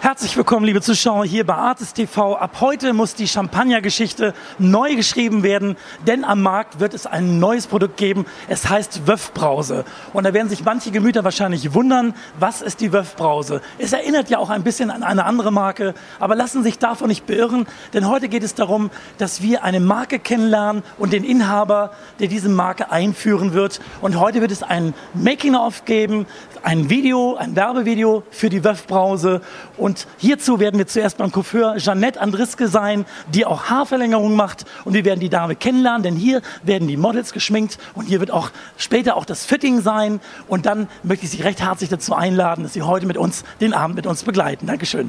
Herzlich willkommen, liebe Zuschauer, hier bei Artis TV. Ab heute muss die Champagner-Geschichte neu geschrieben werden, denn am Markt wird es ein neues Produkt geben. Es heißt Veuve-Brause. Und da werden sich manche Gemüter wahrscheinlich wundern, was ist die Veuve-Brause? Es erinnert ja auch ein bisschen an eine andere Marke, aber lassen sich davon nicht beirren, denn heute geht es darum, dass wir eine Marke kennenlernen und den Inhaber, der diese Marke einführen wird. Und heute wird es ein Making-of geben, ein Video, ein Werbevideo für die Veuve-Brause. Und hierzu werden wir zuerst beim Coiffeur Jeanette Andriske sein, die auch Haarverlängerung macht. Und wir werden die Dame kennenlernen, denn hier werden die Models geschminkt und hier wird auch später auch das Fitting sein. Und dann möchte ich Sie recht herzlich dazu einladen, dass Sie heute mit uns den Abend mit uns begleiten. Dankeschön.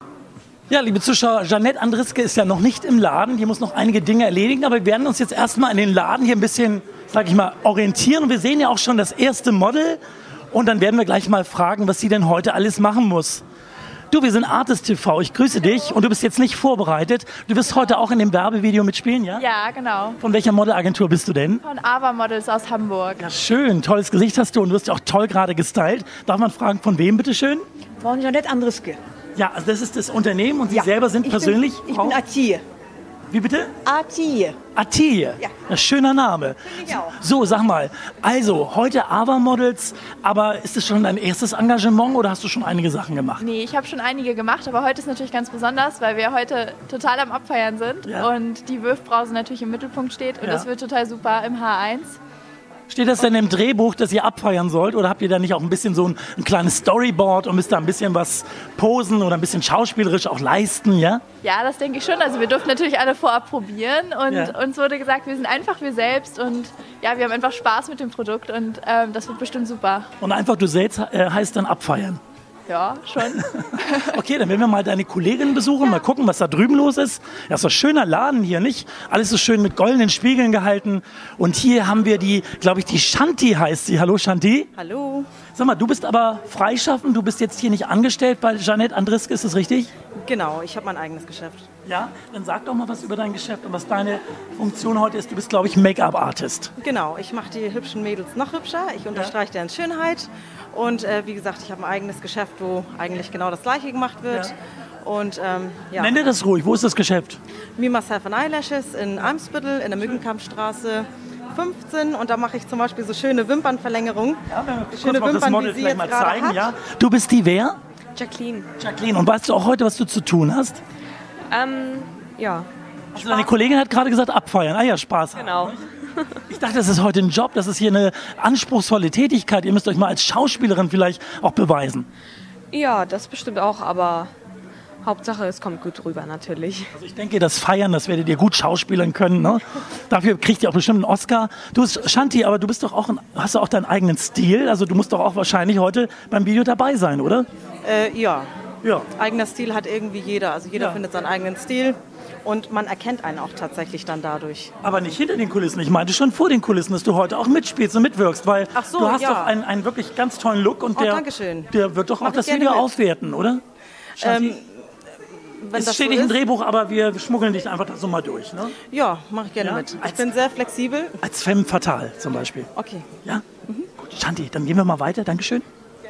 Ja, liebe Zuschauer, Jeanette Andriske ist ja noch nicht im Laden. Die muss noch einige Dinge erledigen, aber wir werden uns jetzt erstmal in den Laden hier ein bisschen, sag ich mal, orientieren. Und wir sehen ja auch schon das erste Model. Und dann werden wir gleich mal fragen, was sie denn heute alles machen muss. Du, wir sind Artis TV, ich grüße dich und du bist jetzt nicht vorbereitet. Du wirst heute auch in dem Werbevideo mitspielen, ja? Ja, genau. Von welcher Modelagentur bist du denn? Von Ava Models aus Hamburg. Ja, schön, tolles Gesicht hast du und du wirst ja auch toll gerade gestylt. Darf man fragen, von wem bitteschön? Von Jeanette Andriske. Ja, also das ist das Unternehmen und Sie selber sind persönlich? Ich bin Atille. Wie bitte? Atille. Atille, Ja. ein schöner Name. Ich auch. So, sag mal, also heute Ava Models, aber ist es schon dein erstes Engagement oder hast du schon einige Sachen gemacht? Nee, ich habe schon einige gemacht, aber heute ist natürlich ganz besonders, weil wir heute total am Abfeiern sind und die Veuve-Brause natürlich im Mittelpunkt steht und das wird total super im H1. Steht das denn im Drehbuch, dass ihr abfeiern sollt? Oder habt ihr da nicht auch ein bisschen so ein kleines Storyboard und müsst da ein bisschen was posen oder ein bisschen schauspielerisch auch leisten, ja? Ja, das denke ich schon. Also wir durften natürlich alle vorab probieren und uns wurde gesagt, wir sind einfach wir selbst und ja, wir haben einfach Spaß mit dem Produkt und das wird bestimmt super. Und einfach du selbst heißt dann abfeiern. Ja, schon. Okay, dann werden wir mal deine Kollegin besuchen, mal gucken, was da drüben los ist. Ja, ist doch ein schöner Laden hier, nicht? Alles so schön mit goldenen Spiegeln gehalten. Und hier haben wir die, glaube ich, die Shanti heißt sie. Hallo Shanti. Hallo. Sag mal, du bist aber freischaffend, du bist jetzt hier nicht angestellt bei Jeanette Andriske, ist das richtig? Genau, ich habe mein eigenes Geschäft. Ja, dann sag doch mal was über dein Geschäft und was deine Funktion heute ist. Du bist, glaube ich, Make-up-Artist. Genau, ich mache die hübschen Mädels noch hübscher. Ich unterstreiche deren Schönheit. Und wie gesagt, ich habe ein eigenes Geschäft, wo eigentlich genau das Gleiche gemacht wird. Ja. Und ja. Nenn dir das ruhig, wo ist das Geschäft? Me, Myself and Eyelashes in Eimsbüttel in der Mückenkampfstraße 15. Und da mache ich zum Beispiel so schöne Wimpernverlängerungen. Ja, wenn wir Schöne kurz mal das Model wie sie vielleicht jetzt mal gerade zeigen. hat. Ja? Du bist die wer? Jacqueline. Jacqueline. Und weißt du auch heute, was du zu tun hast? Ja. Also deine Kollegin hat gerade gesagt, abfeiern. Ah ja, Spaß haben. Genau. Ich dachte, das ist heute ein Job, das ist hier eine anspruchsvolle Tätigkeit. Ihr müsst euch mal als Schauspielerin vielleicht auch beweisen. Ja, das bestimmt auch, aber Hauptsache, es kommt gut rüber natürlich. Also ich denke, das Feiern, das werdet ihr gut schauspielern können. Ne? Dafür kriegt ihr auch bestimmt einen Oscar. Du, Shanti, aber du bist doch auch hast du auch deinen eigenen Stil? Also du musst doch auch wahrscheinlich heute beim Video dabei sein, oder? Ja. Ja. Eigener Stil hat irgendwie jeder. Also jeder Ja. findet seinen eigenen Stil. Und man erkennt einen auch tatsächlich dann dadurch. Aber nicht hinter den Kulissen. Ich meinte schon vor den Kulissen, dass du heute auch mitspielst und mitwirkst, weil Ach so, du hast ja. doch einen wirklich ganz tollen Look und Oh, Dankeschön. der wird doch Mach auch das ich gerne Video mit. aufwerten, oder? Shanti? Wenn Es das steht so nicht im ist, Drehbuch, aber wir schmuggeln dich einfach da so mal durch. Ne? ja, mache ich gerne Ja? mit. Ich bin sehr flexibel. Als Femme fatale zum Beispiel. Okay. Ja? Gut, Shanti, dann gehen wir mal weiter. Dankeschön.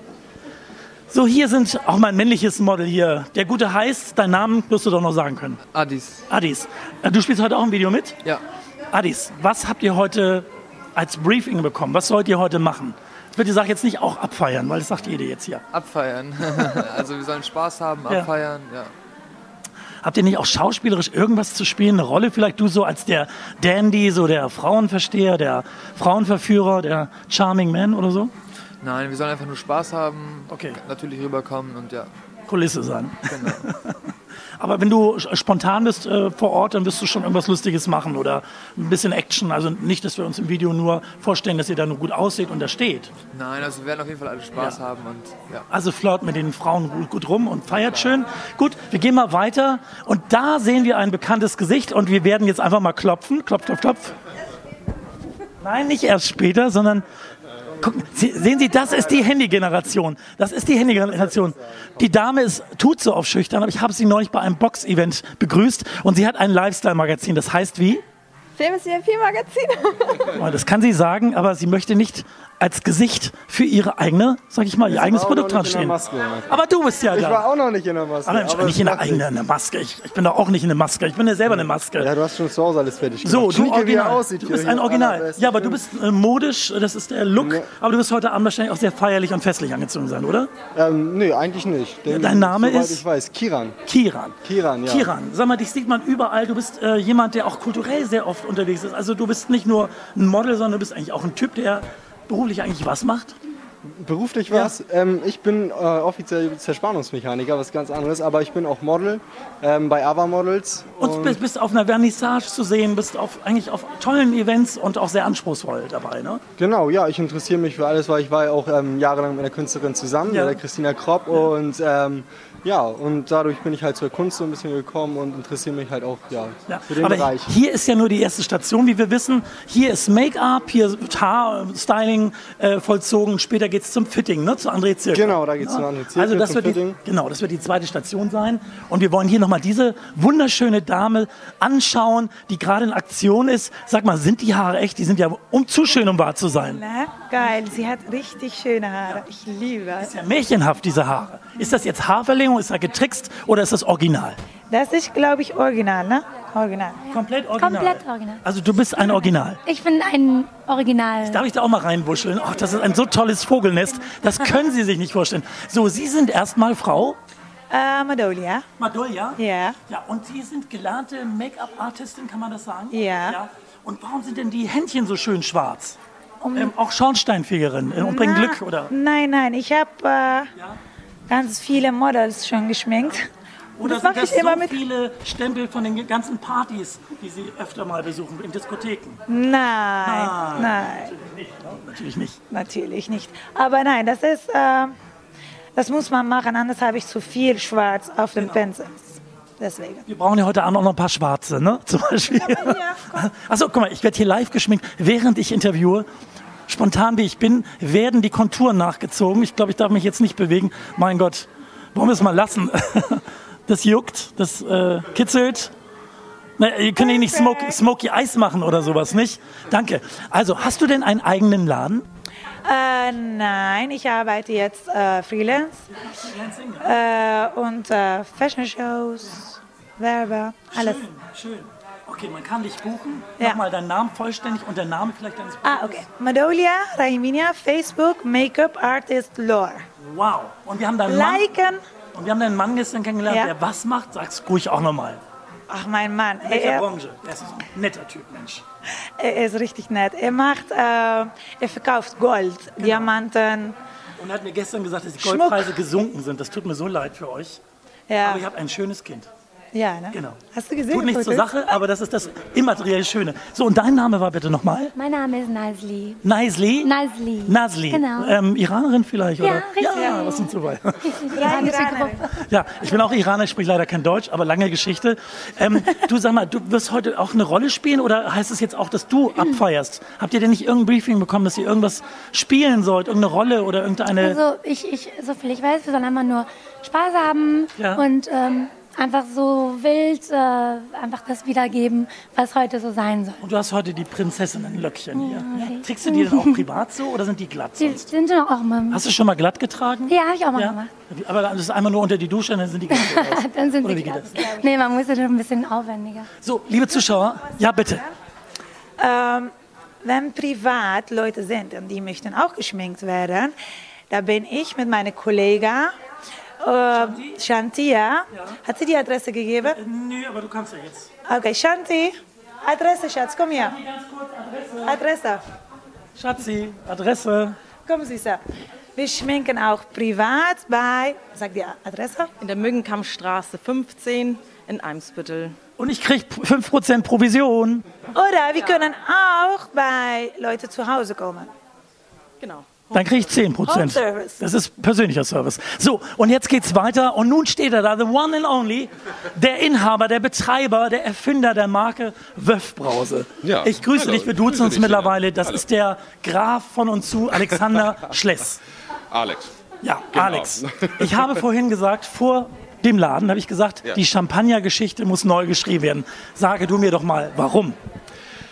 So, hier sind auch mal ein männliches Model hier. Der Gute heißt, deinen Namen wirst du doch noch sagen können. Adis. Adis. Du spielst heute auch ein Video mit? Ja. Adis, was habt ihr heute als Briefing bekommen? Was sollt ihr heute machen? Bitte sag jetzt nicht auch abfeiern, weil das sagt jede jetzt hier. Abfeiern. Also wir sollen Spaß haben, Ja. abfeiern. Ja. Habt ihr nicht auch schauspielerisch irgendwas zu spielen? Eine Rolle vielleicht du so als der Dandy, so der Frauenversteher, der Frauenverführer, der Charming Man oder so? Nein, wir sollen einfach nur Spaß haben, Okay. natürlich rüberkommen und ja, Kulisse sein. genau. Aber wenn du spontan bist vor Ort, dann wirst du schon irgendwas Lustiges machen oder ein bisschen Action. Also nicht, dass wir uns im Video nur vorstellen, dass ihr da nur gut aussieht und da steht. Nein, also wir werden auf jeden Fall alle Spaß haben und ja. Also flirt mit den Frauen gut rum und feiert schön. Gut, wir gehen mal weiter und da sehen wir ein bekanntes Gesicht und wir werden jetzt einfach mal klopfen. Klopf, klopf, klopf. Nein, nicht erst später, sondern gucken, sehen Sie, das ist die Handy-Generation. Das ist die Handy-Generation. Die Dame tut so auf schüchtern, aber ich habe sie neulich bei einem Box-Event begrüßt und sie hat ein Lifestyle-Magazin. Das heißt wie? Famous VIP Magazin. Das kann sie sagen, aber sie möchte nicht als Gesicht für ihre eigene, sag ich mal, ihr eigenes Produkt dran stehen. Aber du bist ja da. Ich war auch noch nicht in der Maske. Aber nicht in der eigenen Maske. Ich bin doch auch nicht in der Maske. Ich bin ja selber eine Maske. Ja, du hast schon zu Hause alles fertig gemacht. So, du Schnieke, wie er Original. aussieht Du hier. bist ein Original. Ja, aber du bist modisch, das ist der Look. Nee. Aber du wirst heute Abend wahrscheinlich auch sehr feierlich und festlich angezogen sein, oder? Nee, eigentlich nicht. Denn, Dein Name soweit ist? ich weiß, Kiran. Kiran. Kiran, ja. Kiran, sag mal, dich sieht man überall. Du bist jemand, der auch kulturell sehr oft unterwegs ist. Also du bist nicht nur ein Model, sondern du bist eigentlich auch ein Typ, der beruflich eigentlich was macht. Beruflich was? Ich bin offiziell Zerspannungsmechaniker, was ganz anderes, aber ich bin auch Model bei Ava Models. Und bist auf einer Vernissage zu sehen, bist eigentlich auf tollen Events und auch sehr anspruchsvoll dabei, ne? Genau, ja, ich interessiere mich für alles, weil ich war ja auch jahrelang mit einer Künstlerin zusammen, Ja. mit der Christina Kropp und und dadurch bin ich halt zur Kunst so ein bisschen gekommen und interessiere mich halt auch für den Aber Bereich. hier ist ja nur die erste Station, wie wir wissen. Hier ist Make-up, hier wird Haarstyling vollzogen. Später geht es zum Fitting, ne? Zu André Zirkel. Genau, da geht's zu André Zirkel, Also das zum wird Fitting. das wird die zweite Station sein. Und wir wollen hier nochmal diese wunderschöne Dame anschauen, die gerade in Aktion ist. Sag mal, sind die Haare echt? Die sind ja zu schön, um wahr zu sein. Na, geil, sie hat richtig schöne Haare. Ich liebe es. Ist ja märchenhaft, diese Haare. Ist das jetzt Haarverlängerung, ist das getrickst oder ist das original? Das ist, glaube ich, original, ne? Original. Komplett original. Komplett original. Also du bist ein Original. Ich bin ein Original. Darf ich da auch mal reinwuscheln? Ach, das ist ein so tolles Vogelnest. Das können Sie sich nicht vorstellen. So, Sie sind erstmal Frau Madolia. Madolja. Ja. Ja, und Sie sind gelernte Make-up-Artistin, kann man das sagen? Ja. Und warum sind denn die Händchen so schön schwarz? Auch Schornsteinfegerin und bringen Glück, oder? Nein, ich habe ganz viele Models schon geschminkt. Oder das sind mache das ich immer so mit. viele Stempel von den ganzen Partys, die Sie öfter mal besuchen, in Diskotheken? Nein. Natürlich nicht. Natürlich nicht. Aber nein, das ist, das muss man machen, anders habe ich zu viel Schwarz auf dem Pinsel. Deswegen. Wir brauchen ja heute Abend auch noch ein paar Schwarze, ne? Zum Beispiel. Achso, guck mal, ich werde hier live geschminkt, während ich interviewe. Spontan wie ich bin, werden die Konturen nachgezogen. Ich glaube, ich darf mich jetzt nicht bewegen. Mein Gott, wollen wir es mal lassen? Das juckt, das kitzelt. Na, ihr könnt hier nicht Smoky Eis machen oder sowas, nicht? Danke. Also, hast du denn einen eigenen Laden? Nein, ich arbeite jetzt Freelance und Fashion-Shows, Werbe, alles. Schön. Okay, man kann dich buchen. Ja. Nochmal deinen Namen vollständig und der Name vielleicht deines Produktes. Okay. Madolia Raiminia, Facebook, Make-up Artist Lore. Wow. Und wir haben deinen Mann. Liken. Und wir haben deinen Mann gestern kennengelernt, Ja. der was macht? Sag's ruhig auch nochmal. Ach, mein Mann. In welcher Branche? Er ist ein netter Typ, Mensch. Er ist richtig nett. Er verkauft Gold, Diamanten. Und er hat mir gestern gesagt, dass die Schmuck. Goldpreise gesunken sind. Das tut mir so leid für euch. Ja, Aber ihr habt ein schönes Kind. ja, ne? Genau. Hast du gesehen? Tut nichts zur Fotos? Sache, aber das ist das immateriell Schöne. So, und dein Name war bitte nochmal? Mein Name ist Nazli. Naisli? Nazli. Nazli. Genau. Iranerin vielleicht, oder? richtig. Ja, was sind so weit? Iranische Iranerin. Gruppe. Ja, ich bin auch Iraner, ich spreche leider kein Deutsch, aber lange Geschichte. Du sag mal, du wirst heute auch eine Rolle spielen oder heißt es jetzt auch, dass du abfeierst? Habt ihr denn nicht irgendein Briefing bekommen, dass ihr irgendwas spielen sollt, irgendeine Rolle oder irgendeine... Also so viel ich weiß, wir sollen einfach nur Spaß haben Ja. und einfach so wild einfach das wiedergeben, was heute so sein soll. Und du hast heute die Prinzessinnenlöckchen hier. Ja. Trägst du die denn auch privat so oder sind die glatt Die sonst? sind schon auch mal. Hast du schon mal glatt getragen? Ja, habe ich auch mal Ja? gemacht. Aber das ist einmal nur unter die Dusche, dann sind die glatt. oder was? Dann sind Oder sie wie geht glatt. das? Nee, man muss ja schon ein bisschen aufwendiger. So, liebe Zuschauer, ja bitte. Wenn privat Leute sind und die möchten auch geschminkt werden, da bin ich mit meiner Kollegin Shanti, ja? Hat sie die Adresse gegeben? Nö, aber du kannst ja jetzt. Okay, Shanti, Adresse, Schatz, komm her. Ganz kurz, Adresse. Adresse, Schatzi, Adresse. komm Süßer. Wir schminken auch privat bei, sag die Adresse? In der Müggenkammstraße 15 in Eimsbüttel. Und ich krieg 5% Provision. Oder wir können auch bei Leuten zu Hause kommen. Genau. Dann kriege ich 10%. Home Service. Das ist persönlicher Service. So, und jetzt geht's weiter. Und nun steht er da, the one and only, der Inhaber, der Betreiber, der Erfinder der Marke Wöff Brause. Ja, Ich grüße hallo, dich, wir ich duzen grüße uns dich, mittlerweile. Das Hallo. ist der Graf von uns zu, Alexander Schless. Alex. Ja, Genau. Alex. Ich habe vorhin gesagt, vor dem Laden habe ich gesagt, Ja. die Champagner-Geschichte muss neu geschrieben werden. Sage du mir doch mal, warum?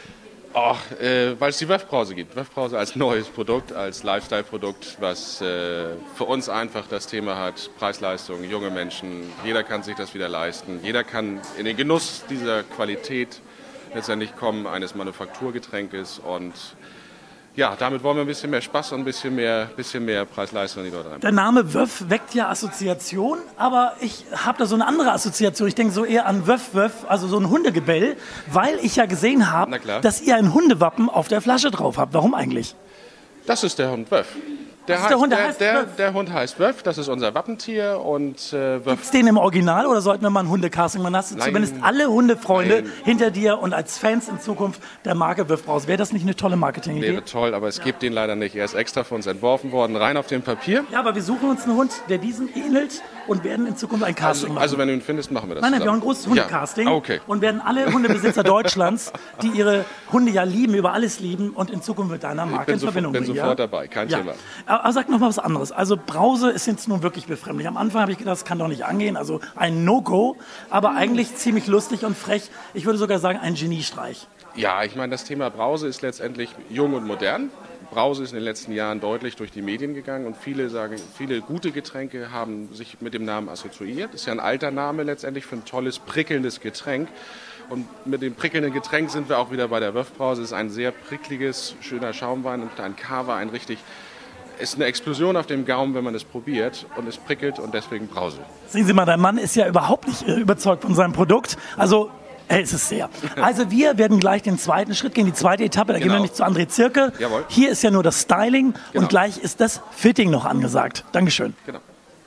Ach, weil es die Wöff-Brause gibt. Wöff-Brause als neues Produkt, als Lifestyle-Produkt, was für uns einfach das Thema hat, Preis-Leistung, junge Menschen, jeder kann sich das wieder leisten, jeder kann in den Genuss dieser Qualität letztendlich kommen, eines Manufakturgetränkes und ja, damit wollen wir ein bisschen mehr Spaß und ein bisschen mehr Preis-Leistung in die Leute rein. Der Name Wöff weckt ja Assoziation, aber ich habe da so eine andere Assoziation. Ich denke so eher an Wöff, Wöff, also so ein Hundegebell, weil ich ja gesehen habe, dass ihr ein Hundewappen auf der Flasche drauf habt. Warum eigentlich? Das ist der Hund Wöff. Der Hund heißt Wöff, das ist unser Wappentier und Gibt es den im Original oder sollten wir mal ein Hundecasting machen? Hast du zumindest alle Hundefreunde hinter dir und als Fans in Zukunft der Marke Wöff Brause. Wäre das nicht eine tolle Marketing-Idee? Wäre toll, aber es gibt den leider nicht. Er ist extra für uns entworfen worden, rein auf dem Papier. Ja, aber wir suchen uns einen Hund, der diesen ähnelt und werden in Zukunft ein Casting machen. Also wenn du ihn findest, machen wir das. Nein, wir haben ein großes Hundecasting und werden alle Hundebesitzer Deutschlands, die ihre Hunde ja lieben, über alles lieben und in Zukunft mit deiner Marke in Verbindung bringen. Ich bin sofort dabei, kein Thema. Aber sag noch mal was anderes. Also Brause ist jetzt nun wirklich befremdlich. Am Anfang habe ich gedacht, das kann doch nicht angehen. Also ein No-Go, aber eigentlich ziemlich lustig und frech. Ich würde sogar sagen, ein Geniestreich. Ja, ich meine, das Thema Brause ist letztendlich jung und modern. Brause ist in den letzten Jahren deutlich durch die Medien gegangen und viele gute Getränke haben sich mit dem Namen assoziiert. Das ist ja ein alter Name letztendlich für ein tolles, prickelndes Getränk. Und mit dem prickelnden Getränk sind wir auch wieder bei der Wöff Brause. Es ist ein sehr prickliges, schöner Schaumwein und ein Kava, ist eine Explosion auf dem Gaumen, wenn man es probiert und es prickelt und deswegen Brause. Sehen Sie mal, dein Mann ist ja überhaupt nicht überzeugt von seinem Produkt. Also ist es sehr. Also wir werden gleich den zweiten Schritt gehen, die zweite Etappe. Da gehen wir nämlich zu André Zirke. Jawohl. Hier ist ja nur das Styling und gleich ist das Fitting noch angesagt. Dankeschön. Genau.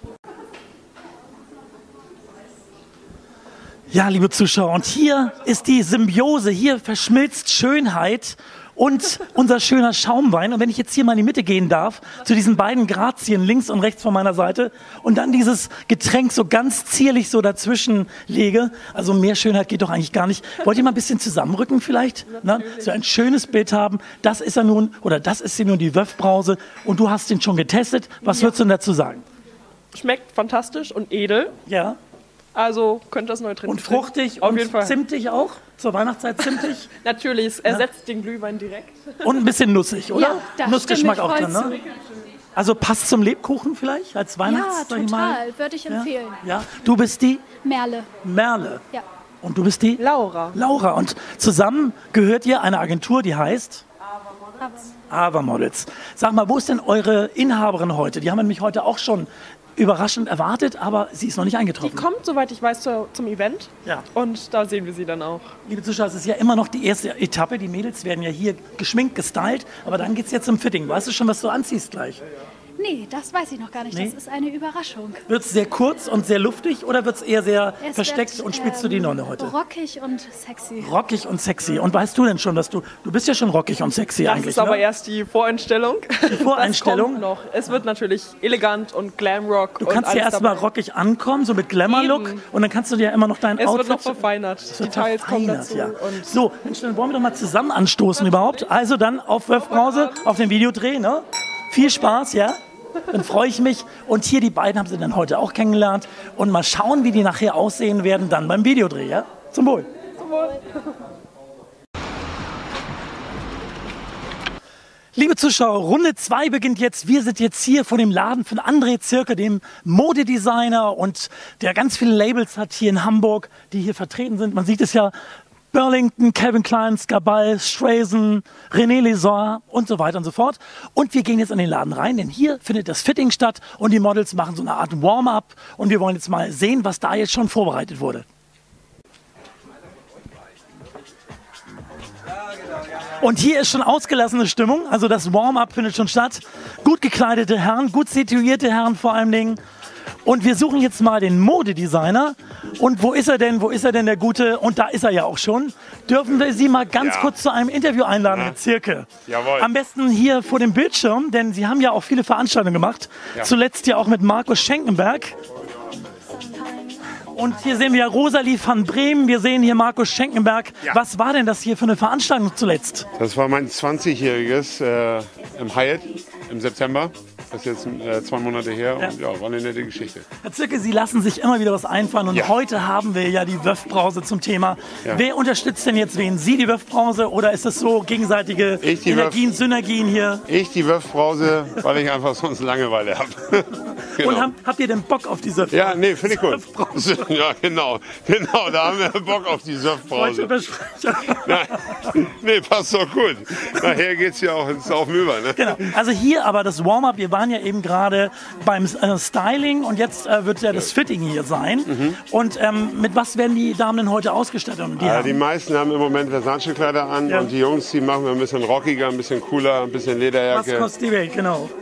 Ja, liebe Zuschauer, und hier ist die Symbiose. Hier verschmilzt Schönheit und unser schöner Schaumwein. Und wenn ich jetzt hier mal in die Mitte gehen darf, zu diesen beiden Grazien links und rechts von meiner Seite und dann dieses Getränk so ganz zierlich so dazwischen lege, also mehr Schönheit geht doch eigentlich gar nicht. Wollt ihr mal ein bisschen zusammenrücken vielleicht? Na, so ein schönes Bild haben. Das ist ja nun, oder das ist ja nun die Wöff Brause und du hast den schon getestet. Was würdest du denn dazu sagen? Schmeckt fantastisch und edel. Ja. Also könnte das neue Trend und fruchtig auf und jeden Fall. Zimtig auch? Zur Weihnachtszeit zimtig? Natürlich, es ersetzt den Glühwein direkt. Und ein bisschen nussig, oder? Ja, Nussgeschmack auch drin, ne? Also passt zum Lebkuchen vielleicht als Weihnachts... Ja, total. Würde ich empfehlen. Ja. Du bist die? Merle. Merle. Ja. Und du bist die? Laura. Laura. Und zusammen gehört ihr eine Agentur, die heißt? Ava Models. Sag mal, wo ist denn eure Inhaberin heute? Die haben wir nämlich heute auch schon überraschend erwartet, aber sie ist noch nicht eingetroffen. Die kommt, soweit ich weiß, zum Event. Ja. Und da sehen wir sie dann auch. Liebe Zuschauer, es ist ja immer noch die erste Etappe. Die Mädels werden ja hier geschminkt, gestylt, aber dann geht es jetzt zum Fitting. Weißt du schon, was du anziehst gleich? Nee, das weiß ich noch gar nicht. Nee? Das ist eine Überraschung. Wird es sehr kurz und sehr luftig oder wird es eher sehr versteckt und spielst du die Nonne heute? Rockig und sexy. Rockig und sexy. Und weißt du denn schon, dass du bist ja schon rockig und sexy das eigentlich, ist aber ne? erst die Voreinstellung. Die Voreinstellung? Das kommt noch. Es wird natürlich elegant und Glamrock. Du kannst ja erstmal rockig ankommen, so mit Glamour-Look. Und dann kannst du dir ja immer noch dein Outfit... Es wird noch verfeinert. Details kommen dazu. Ja. Und so, Mensch, dann wollen wir doch mal zusammen anstoßen überhaupt. Also dann auf Wöff Brause, auf den Videodreh, ne? Viel Spaß, ja? Dann freue ich mich. Und hier die beiden haben sie dann heute auch kennengelernt. Und mal schauen, wie die nachher aussehen werden dann beim Videodreh. Ja? Zum Wohl. Zum Wohl. Liebe Zuschauer, Runde 2 beginnt jetzt. Wir sind jetzt hier vor dem Laden von André Zirke, dem Modedesigner und der ganz viele Labels hat hier in Hamburg, die hier vertreten sind. Man sieht es ja. Burlington, Calvin Klein, Skabal, Strazen, René Lézard und so weiter und so fort. Und wir gehen jetzt in den Laden rein, denn hier findet das Fitting statt und die Models machen so eine Art Warm-up und wir wollen jetzt mal sehen, was da jetzt schon vorbereitet wurde. Und hier ist schon ausgelassene Stimmung, also das Warm-up findet schon statt. Gut gekleidete Herren, gut situierte Herren vor allen Dingen. Und wir suchen jetzt mal den Modedesigner. Und wo ist er denn, der Gute? Und da ist er ja auch schon. Dürfen wir Sie mal ganz kurz zu einem Interview einladen mit Zirke? Jawohl. Am besten hier vor dem Bildschirm, denn Sie haben ja auch viele Veranstaltungen gemacht. Ja. Zuletzt ja auch mit Markus Schenkenberg. und hier sehen wir Rosalie van Bremen, wir sehen hier Markus Schenkenberg. Ja. Was war denn das hier für eine Veranstaltung zuletzt? Das war mein 20-jähriges im Hyatt im September. Das ist jetzt 2 Monate her und ja, war eine nette Geschichte. Herr Zirke, Sie lassen sich immer wieder was einfallen und heute haben wir ja die Wöff-Brause zum Thema. Ja. Wer unterstützt denn jetzt wen? Sie die Wöff-Brause oder ist das so gegenseitige Energien, Synergien hier? Ich die Wöff-Brause, weil ich einfach sonst Langeweile habe. Genau. Und habt ihr denn Bock auf die Wöff-Brause? Ja, nee, finde ich gut. Ja, genau, da haben wir Bock auf die Wöff-Brause. Nee, passt doch gut. Nachher geht es ja auch ins Saufen über. Ne? Genau, also hier aber das Warm-up, wir waren ja eben gerade beim Styling und jetzt wird ja das Fitting hier sein. Und mit was werden die Damen denn heute ausgestattet? Die meisten haben im Moment Versace-Kleider an und die Jungs, die machen wir ein bisschen rockiger, ein bisschen cooler, ein bisschen Lederjacke. Was kostet die Welt, genau.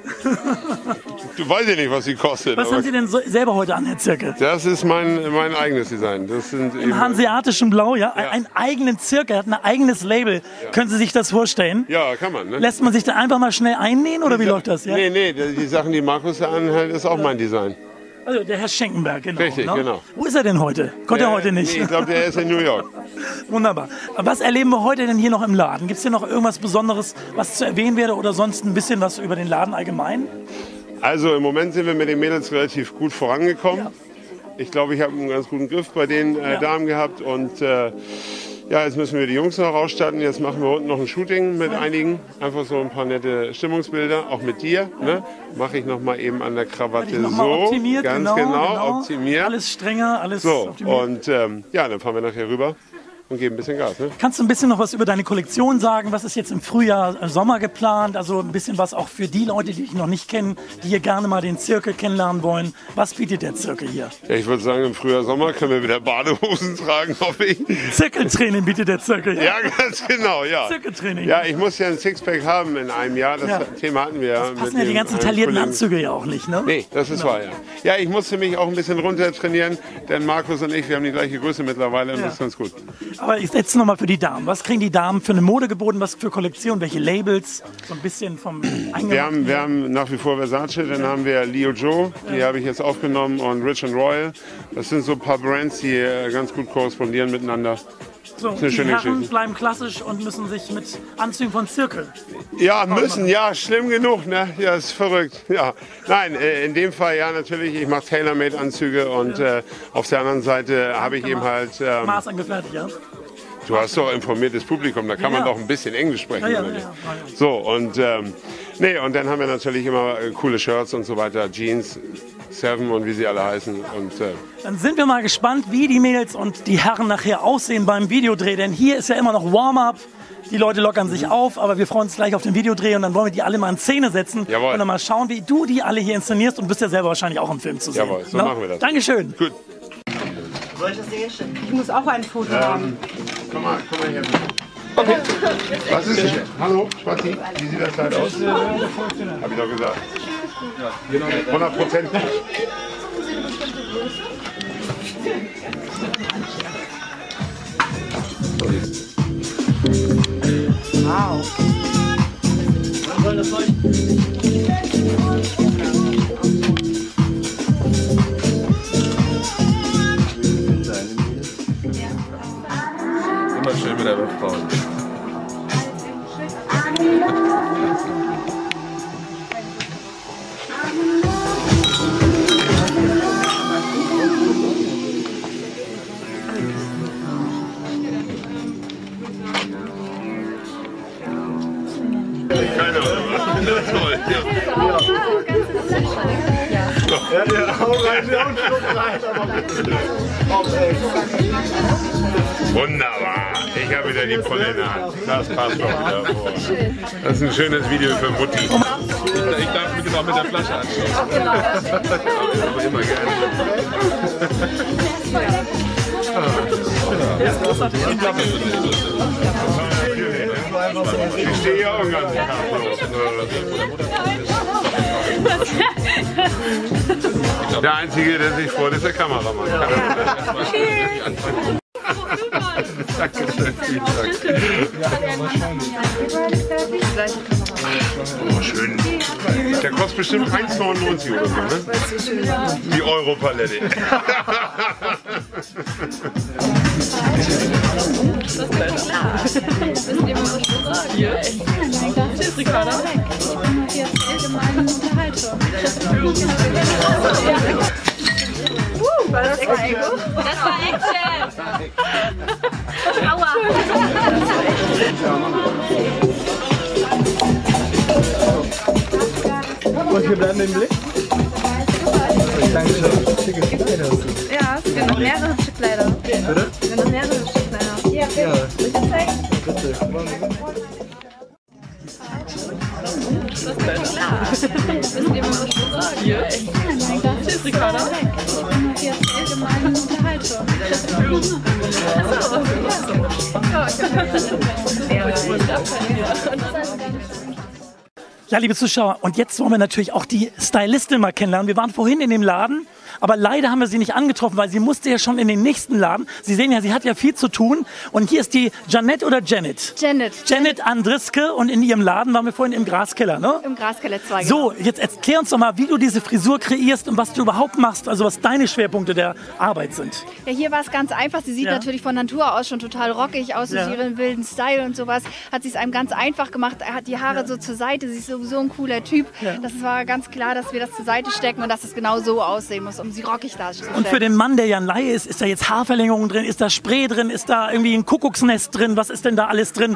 Du weißt ja nicht, was sie kostet. Was haben Sie denn selber heute an, Herr Zirke? Das ist mein eigenes Design. Das sind im hanseatischen Blau, ja? Einen eigenen Zirke, hat ein eigenes Label. Ja. Können Sie sich das vorstellen? Ja, kann man. Ne? Lässt man sich da einfach mal schnell einnähen oder wie läuft das? Ja? Nee, die Sachen, die Markus da anhält, ist auch mein Design. Also der Herr Schenkenberg, genau. Richtig, genau. Wo ist er denn heute? Kommt er heute nicht? Nee, ich glaube, der ist in New York. Wunderbar. Was erleben wir heute denn hier noch im Laden? Gibt es hier noch irgendwas Besonderes, was zu erwähnen wäre oder sonst ein bisschen was über den Laden allgemein? Also im Moment sind wir mit den Mädels relativ gut vorangekommen. Ja. Ich glaube, ich habe einen ganz guten Griff bei den Damen gehabt und jetzt müssen wir die Jungs noch ausstatten. Jetzt machen wir unten noch ein Shooting mit einigen. Einfach so ein paar nette Stimmungsbilder, auch mit dir. Ne? Mache ich noch mal eben an der Krawatte so. Optimiert, ganz genau, optimiert. Alles strenger, alles so, optimiert. Und dann fahren wir nachher rüber und geben ein bisschen Gas. Ne? Kannst du ein bisschen noch was über deine Kollektion sagen? Was ist jetzt im Frühjahr, Sommer geplant? Also ein bisschen was auch für die Leute, die dich noch nicht kennen, die hier gerne mal den Zirkel kennenlernen wollen. Was bietet der Zirkel hier? Ja, ich würde sagen, im Frühjahr, Sommer können wir wieder Badehosen tragen, hoffe ich. Zirkeltraining bietet der Zirkel, ja? Ja, ganz genau, ja. Zirkeltraining. Ja, ich muss ja ein Sixpack haben in einem Jahr. Das Thema hatten wir ja. Das passen ja die ganzen taillierten Anzüge ja auch nicht, ne? Nee, das ist wahr, ja. Ja, ich musste mich auch ein bisschen runter trainieren, denn Markus und ich, wir haben die gleiche Größe mittlerweile und das ist ganz gut. Aber ich setze nochmal für die Damen. Was kriegen die Damen für eine Mode geboten? Was für Kollektion? Welche Labels? So ein bisschen vom wir haben nach wie vor Versace, dann haben wir Leo Joe, die habe ich jetzt aufgenommen, und Rich and Royal. Das sind so ein paar Brands, die ganz gut korrespondieren miteinander. So, die Herren bleiben klassisch und müssen sich mit Anzügen von Zirkel. Ja, müssen, ja, schlimm genug, ne? Ja, ist verrückt. Ja. Nein, in dem Fall ja natürlich, ich mache Tailor-Made-Anzüge und auf der anderen Seite habe ich eben halt... Maß angefertigt, ja? Du hast doch informiertes Publikum, da kann man doch ein bisschen Englisch sprechen. Ja. So, und und dann haben wir natürlich immer coole Shirts und so weiter, Jeans, Seven und wie sie alle heißen. Und, dann sind wir mal gespannt, wie die Mädels und die Herren nachher aussehen beim Videodreh, denn hier ist ja immer noch Warm-up. Die Leute lockern sich auf, aber wir freuen uns gleich auf den Videodreh und dann wollen wir die alle mal in Szene setzen. Jawohl. Und dann mal schauen, wie du die alle hier inszenierst und bist ja selber wahrscheinlich auch im Film zu sehen. Jawohl, so machen wir das. Dankeschön. Gut. Soll ich das Ding schicken? Ich muss auch ein Foto haben. Komm mal her. Okay. Was ist denn? Hallo, Spazi, wie sieht das Kleid aus? Hab ich doch gesagt. 100%. Wow. Was soll das leuchten? Immer schön mit der Frau. Keine Ahnung, toll. Ja, der Augen rein, wunderbar. Ich habe wieder die Pulle in der Hand. Das passt doch wieder. Das ist ein schönes Video für Mutti. Ich darf mich genau mit der Flasche anschließen. Aber immer gerne. Ich stehe ja auch ganz Der Einzige, der sich freut, ist der Kameramann. Dankeschön, vielen Dank. Oh, schön. Der kostet bestimmt 1,99 oder so, ne? Die Europalette. Tschüss, Ricarda. War das Ego? Das war Action! Aua! Und wir bleiben im Blick. Dankeschön. Schicke Kleider. Ja, es gibt noch mehrere hübsche Kleider. Bitte? Es gibt noch mehrere hübsche Kleider. Ja, bitte zeigen. Bitte. Tschüss, Ricarda. Ja, liebe Zuschauer, und jetzt wollen wir natürlich auch die Stylistin mal kennenlernen. Wir waren vorhin in dem Laden, aber leider haben wir sie nicht angetroffen, weil sie musste ja schon in den nächsten Laden. Sie sehen ja, sie hat ja viel zu tun. Und hier ist die Janette oder Janet? Janet. Janet Andriske, und in ihrem Laden waren wir vorhin im Graskeller, ne? Im Graskeller 2. So, jetzt erklär uns doch mal, wie du diese Frisur kreierst und was du überhaupt machst, also was deine Schwerpunkte der Arbeit sind. Ja, hier war es ganz einfach. Sie sieht natürlich von Natur aus schon total rockig aus, durch ihren wilden Style und sowas. Hat sie es einem ganz einfach gemacht. Er hat die Haare so zur Seite. Sie ist sowieso ein cooler Typ. Das war ganz klar, dass wir das zur Seite stecken und dass es genau so aussehen muss, um sie rockig darzustellen. Und für den Mann, der ja ein Laie ist da jetzt Haarverlängerung drin, ist da Spray drin, ist da irgendwie ein Kuckucksnest drin, was ist denn da alles drin?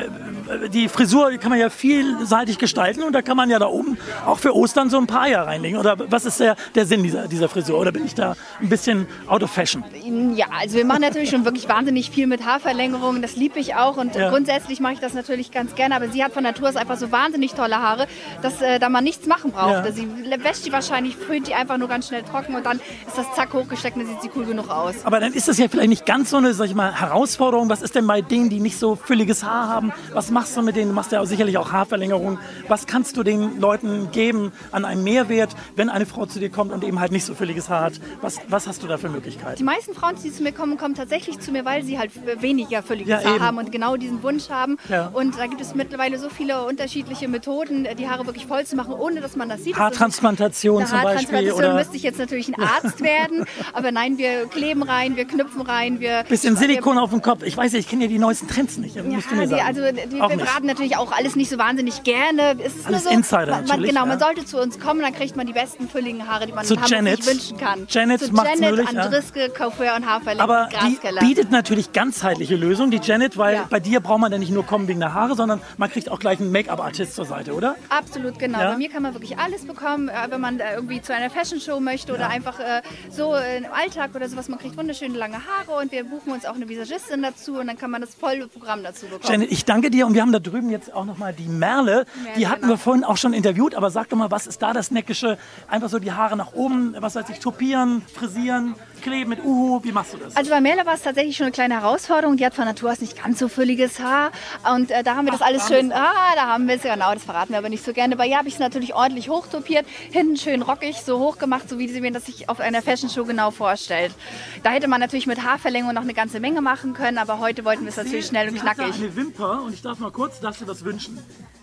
Die Frisur kann man ja vielseitig gestalten und da kann man ja da oben auch für Ostern so ein paar Eier reinlegen. Oder was ist der Sinn dieser Frisur? Oder bin ich da ein bisschen out of fashion? Ja, also wir machen natürlich schon wirklich wahnsinnig viel mit Haarverlängerungen. Das liebe ich auch und grundsätzlich mache ich das natürlich ganz gerne. Aber sie hat von Natur aus einfach so wahnsinnig tolle Haare, dass da man nichts machen braucht. Sie wäscht die wahrscheinlich, föhnt die einfach nur ganz schnell trocken und dann ist das zack hochgesteckt und dann sieht sie cool genug aus. Aber dann ist das ja vielleicht nicht ganz so eine, sag ich mal, Herausforderung. Was ist denn bei denen, die nicht so fülliges Haar haben? Was machst du mit denen? Du machst ja sicherlich auch Haarverlängerung. Was kannst du den Leuten geben an einem Mehrwert, wenn eine Frau zu dir kommt und eben halt nicht so fülliges Haar hat? Was hast du da für Möglichkeiten? Die meisten Frauen, die zu mir kommen, kommen tatsächlich zu mir, weil sie halt weniger fülliges Haar haben und genau diesen Wunsch haben. Ja. Und da gibt es mittlerweile so viele unterschiedliche Methoden, die Haare wirklich voll zu machen, ohne dass man das sieht. Haartransplantation zum Beispiel? Haartransplantation müsste ich jetzt natürlich ein Arzt werden, aber nein, wir kleben rein, wir knüpfen rein. Bisschen Silikon auf dem Kopf. Ich weiß ja, ich kenne ja die neuesten Trends nicht. Wir beraten natürlich auch alles nicht so wahnsinnig gerne. Es ist alles nur so, Insider natürlich. Genau, man sollte zu uns kommen, dann kriegt man die besten fülligen Haare, die man sich wünschen kann. Janet Andriske, Coiffeur und Haarverlängerung. Aber die bietet natürlich ganzheitliche Lösungen, die Janet, weil bei dir braucht man ja nicht nur kommen wegen der Haare, sondern man kriegt auch gleich einen Make-up-Artist zur Seite, oder? Absolut, genau. Bei mir kann man wirklich alles bekommen, wenn man irgendwie zu einer Fashion-Show möchte oder einfach so im Alltag oder sowas. Man kriegt wunderschöne lange Haare und wir buchen uns auch eine Visagistin dazu und dann kann man das volle Programm dazu bekommen. Janet, ich danke dir und wir haben da drüben jetzt auch nochmal die Merle. Die hatten wir vorhin auch schon interviewt, aber sag doch mal, was ist da das Neckische? Einfach so die Haare nach oben, was weiß ich, topieren, frisieren, kleben mit Uhu, wie machst du das? Also bei Merle war es tatsächlich schon eine kleine Herausforderung. Die hat von Natur aus nicht ganz so fülliges Haar und da haben wir das alles schön, da haben wir es, genau, das verraten wir aber nicht so gerne. Bei ihr habe ich es natürlich ordentlich hochtopiert, hinten schön rockig, so hoch gemacht, so wie sie mir das sich auf einer Fashion-Show genau vorstellt. Da hätte man natürlich mit Haarverlängerung noch eine ganze Menge machen können, aber heute wollten wir es natürlich schnell und knackig. Ich habe eine Wimper und ich darf mal kurz, darfst du das wünschen?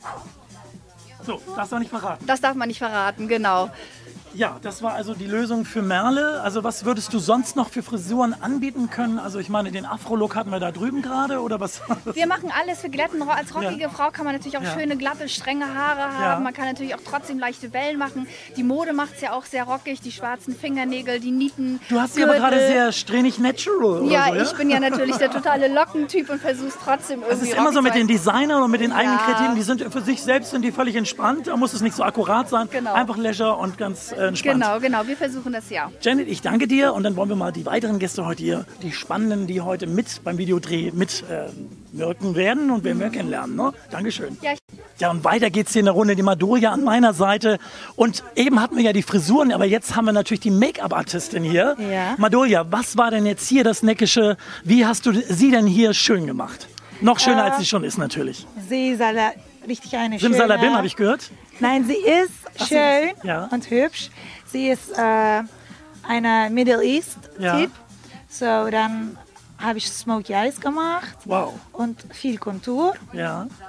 So, darfst du nicht verraten. Das darf man nicht verraten, genau. Ja, das war also die Lösung für Merle. Also was würdest du sonst noch für Frisuren anbieten können? Also ich meine, den Afro-Look hatten wir da drüben gerade oder was? Wir machen alles für Glätten. Als rockige Frau kann man natürlich auch schöne, glatte, strenge Haare haben. Man kann natürlich auch trotzdem leichte Wellen machen. Die Mode macht es ja auch sehr rockig. Die schwarzen Fingernägel, die Nieten. Du hast sie aber gerade sehr strähnig natural. Ja, oder so, ich bin ja natürlich der totale Lockentyp und versuche es trotzdem irgendwie. Das ist immer so mit den Designern und mit den eigenen Kreativen. Die sind für sich selbst völlig entspannt. Da muss es nicht so akkurat sein. Genau. Einfach Leisure und ganz entspannt. Genau, wir versuchen das ja. Janet, ich danke dir und dann wollen wir mal die weiteren Gäste heute hier, die Spannenden, die heute mit beim Videodreh mitwirken werden und werden wir kennenlernen. Ne? Dankeschön. Ja, und weiter geht's hier in der Runde, die Madoja an meiner Seite. Und eben hatten wir ja die Frisuren, aber jetzt haben wir natürlich die Make-up-Artistin hier. Ja. Madoja, was war denn jetzt hier das Neckische? Wie hast du sie denn hier schön gemacht? Noch schöner, als sie schon ist natürlich. Sie ist richtig eine schöne... Simsalabim, habe ich gehört? Nein, sie ist schön und hübsch. Sie ist eine Middle East-Typ. So, dann habe ich Smokey Eyes gemacht. Wow. Und viel Kontur. Ja.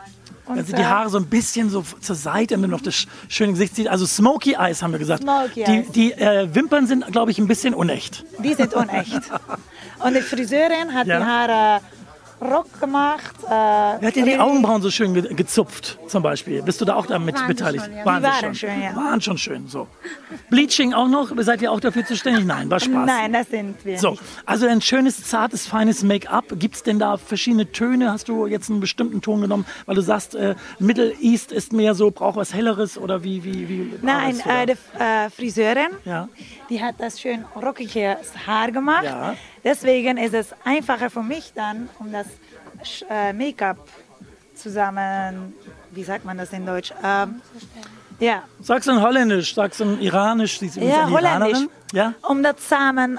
Und wenn sie die Haare so ein bisschen so zur Seite und dann noch das schöne Gesicht sieht. Also Smoky Eyes haben wir gesagt. Smoky Eyes. Die Wimpern sind, glaube ich, ein bisschen unecht. Die sind unecht. Und die Friseurin hat die Haare Rock gemacht. Wer hat denn die Augenbrauen so schön gezupft, zum Beispiel? Bist du da auch damit beteiligt? Schon, ja. Waren schön, ja. Waren schon schön, so. Bleaching auch noch? Seid ihr auch dafür zuständig? Nein, war Spaß. Nein, das sind wir so, nicht. also ein schönes, zartes, feines Make-up. Gibt es denn da verschiedene Töne? Hast du jetzt einen bestimmten Ton genommen? Weil du sagst, Middle East ist mehr so, braucht was Helleres oder wie Nein, die Friseurin, ja. die hat das schön rockiges Haar gemacht. Ja. Deswegen ist es einfacher für mich dann, um das Make-up zusammen, wie sagt man das in Deutsch? Ja. Sagst du in Holländisch, sagst du in Iranisch? Sie ist Ja, eine Iranerin. Holländisch. Ja? Um das zusammen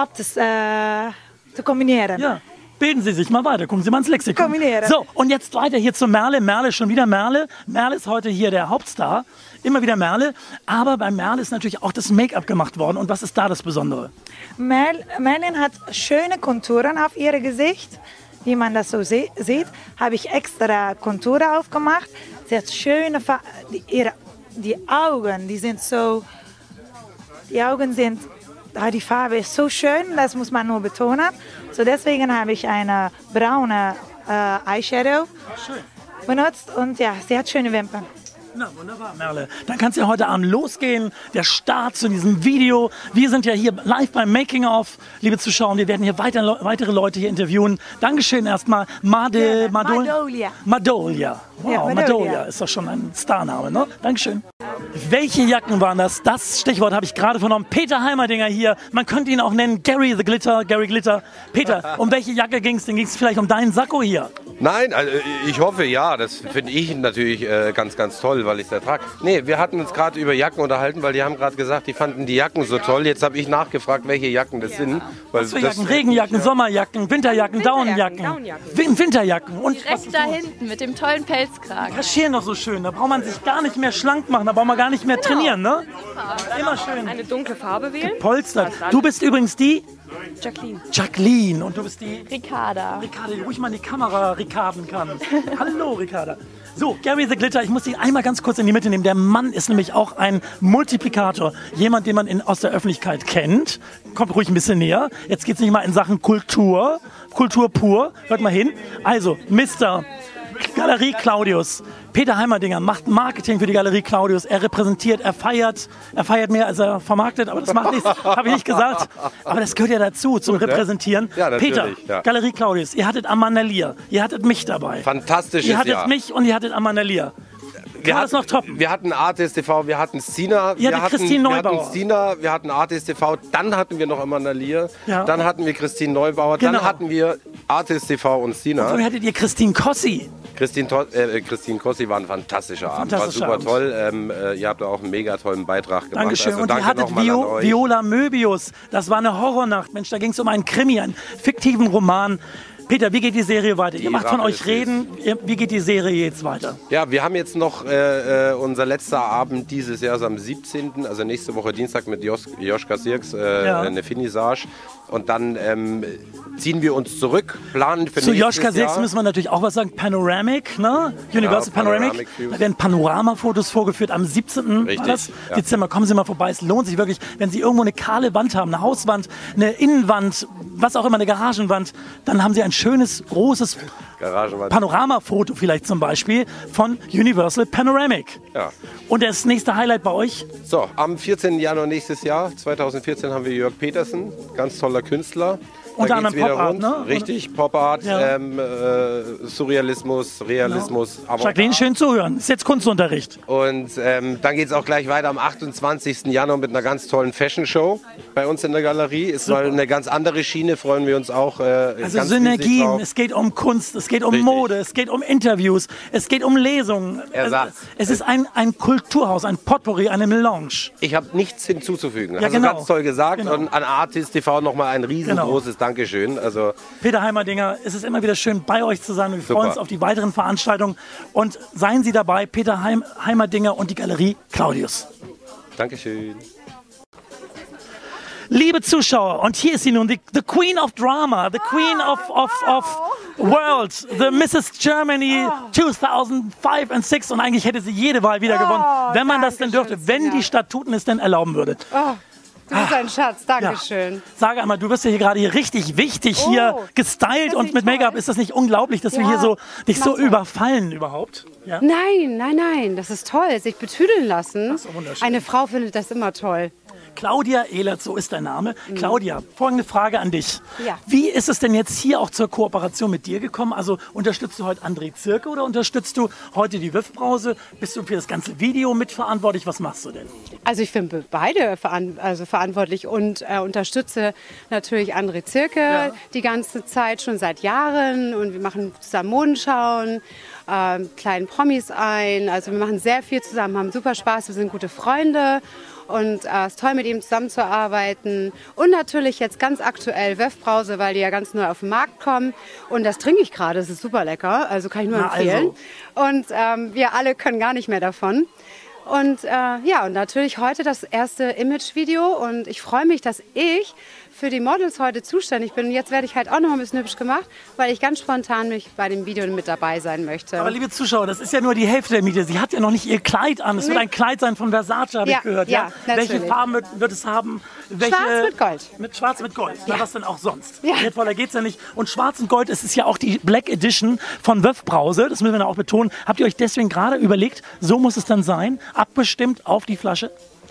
zu kombinieren. Ja. Bilden Sie sich mal weiter, gucken Sie mal ins Lexikon. Kombinieren. So, und jetzt weiter hier zu Merle. Merle, schon wieder Merle. Merle ist heute hier der Hauptstar. Immer wieder Merle. Aber bei Merle ist natürlich auch das Make-up gemacht worden. Und was ist da das Besondere? Merlin hat schöne Konturen auf ihr Gesicht. Wie man das so sieht, habe ich extra Konturen aufgemacht. Sie hat schöne die Augen, die sind so, die Augen sind, die Farbe ist so schön, das muss man nur betonen. So deswegen habe ich eine braune Eyeshadow benutzt und ja, sie hat schöne Wimpern. Na, wunderbar, Merle. Dann kann es ja heute Abend losgehen. Der Start zu diesem Video. Wir sind ja hier live beim Making-of. Liebe Zuschauer, wir werden hier weitere Leute hier interviewen. Dankeschön erstmal. Madolia. Madolia. Wow, Ja, Madolia ist doch schon ein Starname, ne? Dankeschön. Welche Jacken waren das? Das Stichwort habe ich gerade vernommen. Peter Heimerdinger hier. Man könnte ihn auch nennen Gary the Glitter, Gary Glitter. Peter, um welche Jacke ging es denn? Ging es vielleicht um deinen Sakko hier? Nein, also ich hoffe ja. Das finde ich natürlich ganz, ganz toll, weil ich es ertrage. Nee, wir hatten uns gerade über Jacken unterhalten, weil die haben gerade gesagt, die fanden die Jacken so toll. Jetzt habe ich nachgefragt, welche Jacken das sind. Was für Jacken? Regenjacken, Sommerjacken, Winterjacken, Daunenjacken. Winterjacken. Und direkt da hinten mit dem tollen Pelzkragen. Die kaschieren doch so schön. Da braucht man sich gar nicht mehr schlank machen. Da braucht man gar nicht mehr trainieren, ne? Immer schön. Eine dunkle Farbe wählen. Gepolstert. Du bist übrigens die? Jacqueline. Jacqueline. Und du bist die? Ricarda. Ricarda, die ruhig mal in die Kamera ricarden kann. Hallo, Ricarda. So, Gary the Glitter, ich muss ihn einmal ganz kurz in die Mitte nehmen. Der Mann ist nämlich auch ein Multiplikator. Jemand, den man aus der Öffentlichkeit kennt. Kommt ruhig ein bisschen näher. Jetzt geht es nicht mal in Sachen Kultur. Kultur pur. Hört mal hin. Also, Mr. Galerie Claudius. Peter Heimerdinger macht Marketing für die Galerie Claudius. Er repräsentiert, er feiert mehr, als er vermarktet. Aber das macht nichts, habe ich nicht gesagt. Aber das gehört ja dazu, zum Repräsentieren. Ja, Peter, ja. Galerie Claudius, ihr hattet Amanda Lear, ihr hattet mich dabei. Fantastisches Ihr hattet Jahr. mich und ihr hattet Amanda Lear. Wir hatten Artist TV, wir hatten Sina, wir hatten Christine Neubauer. Wir hatten Sina, wir hatten Artist TV, dann hatten wir noch Amanda Lear, Ja. dann hatten wir Christine Neubauer, Genau. dann hatten wir Artist TV und Sina. Und dann hattet ihr Christine Kossi. Christine Kossi war ein fantastischer Abend, war Fantastischer super Abend. toll. Ihr habt da auch einen mega tollen Beitrag gemacht. Dankeschön. Also Und ihr danke hattet nochmal an euch. Viola Möbius. Das war eine Horrornacht. Mensch, da ging es um einen Krimi, einen fiktiven Roman. Peter, wie geht die Serie weiter? Ihr macht von Rache euch ist reden. Wie geht die Serie jetzt weiter? Ja, wir haben jetzt noch unser letzter Abend dieses Jahres am 17., also nächste Woche Dienstag mit Joschka Sirks, eine Finissage. Und dann ziehen wir uns zurück, planen für Zu nächstes Joschka Sirks Jahr. müssen wir natürlich auch was sagen. Panoramic, ne? Universal Panoramic. Panoramic Views. Da werden Panoramafotos vorgeführt am 17. Richtig, war das? ja. Dezember. Kommen Sie mal vorbei. Es lohnt sich wirklich, wenn Sie irgendwo eine kahle Wand haben, eine Hauswand, eine Innenwand, was auch immer, eine Garagenwand, dann haben Sie ein schönes, großes Garagenwand. Panoramafoto vielleicht zum Beispiel von Universal Panoramic. Ja. Und das nächste Highlight bei euch? So, am 14. Januar nächstes Jahr, 2014, haben wir Jörg Petersen, ganz toller Künstler. Unter Da geht's anderem wieder Pop-Art, rund. ne? Richtig, Pop-Art, Ja. Surrealismus, Realismus. Genau. Jacqueline, schön zuhören. Ist jetzt Kunstunterricht. Und dann geht es auch gleich weiter am 28. Januar mit einer ganz tollen Fashion-Show bei uns in der Galerie. Ist mal eine ganz andere Schiene, freuen wir uns auch. Also ganz riesig Synergien, drauf. es geht um Kunst, es geht um Richtig. Mode, es geht um Interviews, es geht um Lesungen. Ersatz. Es ist ein Kulturhaus, ein Potpourri, eine Melange. Ich habe nichts hinzuzufügen. Ja, Hast genau. du ganz toll gesagt. Genau. Und an Artist TV nochmal ein riesengroßes Dankeschön. Also Peter Heimerdinger, es ist immer wieder schön, bei euch zu sein. Wir freuen Super. uns auf die weiteren Veranstaltungen. Und seien Sie dabei, Peter Heimerdinger und die Galerie Claudius. Dankeschön. Liebe Zuschauer, und hier ist sie nun, the Queen of Drama, the Queen of World, the Mrs. Germany 2005 and 6 und eigentlich hätte sie jede Wahl wieder gewonnen, wenn man das denn dürfte, wenn die Statuten es denn erlauben würde. Du bist ein Schatz, Dankeschön. Ja. Sag einmal, du wirst ja hier gerade hier richtig wichtig hier gestylt und mit Make-up. Ist das nicht unglaublich, dass wir hier dich so überfallen überhaupt? Ja? Nein, das ist toll, sich betüdeln lassen. Das ist wunderschön. Eine Frau findet das immer toll. Claudia Ehlert, so ist dein Name. Claudia, folgende Frage an dich. Ja. Wie ist es denn jetzt hier auch zur Kooperation mit dir gekommen? Also unterstützt du heute André Zirke oder unterstützt du heute die WÖF-Brause? Bist du für das ganze Video mitverantwortlich? Was machst du denn? Also ich bin beide verantwortlich und unterstütze natürlich André Zirke die ganze Zeit, schon seit Jahren. Und wir machen zusammen Modenschauen, kleinen Promis ein. Also wir machen sehr viel zusammen, haben super Spaß, wir sind gute Freunde. Und es ist toll, mit ihm zusammenzuarbeiten. Und natürlich jetzt ganz aktuell WÖF-Brause, weil die ja ganz neu auf den Markt kommen. Und das trinke ich gerade, das ist super lecker, also kann ich nur empfehlen. Und wir alle können gar nicht mehr davon. Und und natürlich heute das erste Image-Video. Und ich freue mich, dass ich für die Models heute zuständig bin. Und jetzt werde ich halt auch noch ein bisschen hübsch gemacht, weil ich ganz spontan bei dem Video mit dabei sein möchte. Aber liebe Zuschauer, das ist ja nur die Hälfte der Miete. Sie hat ja noch nicht ihr Kleid an. Es wird ein Kleid sein von Versace, habe ich gehört. Ja, welche Farben wird es haben? Schwarz mit Gold. Schwarz mit Gold. Na, was denn auch sonst? Wertvoller geht es ja nicht. Und Schwarz und Gold, es ist ja auch die Black Edition von WÖF-Brause. Das müssen wir auch betonen. Habt ihr euch deswegen gerade überlegt, so muss es dann sein, abbestimmt auf die Flasche?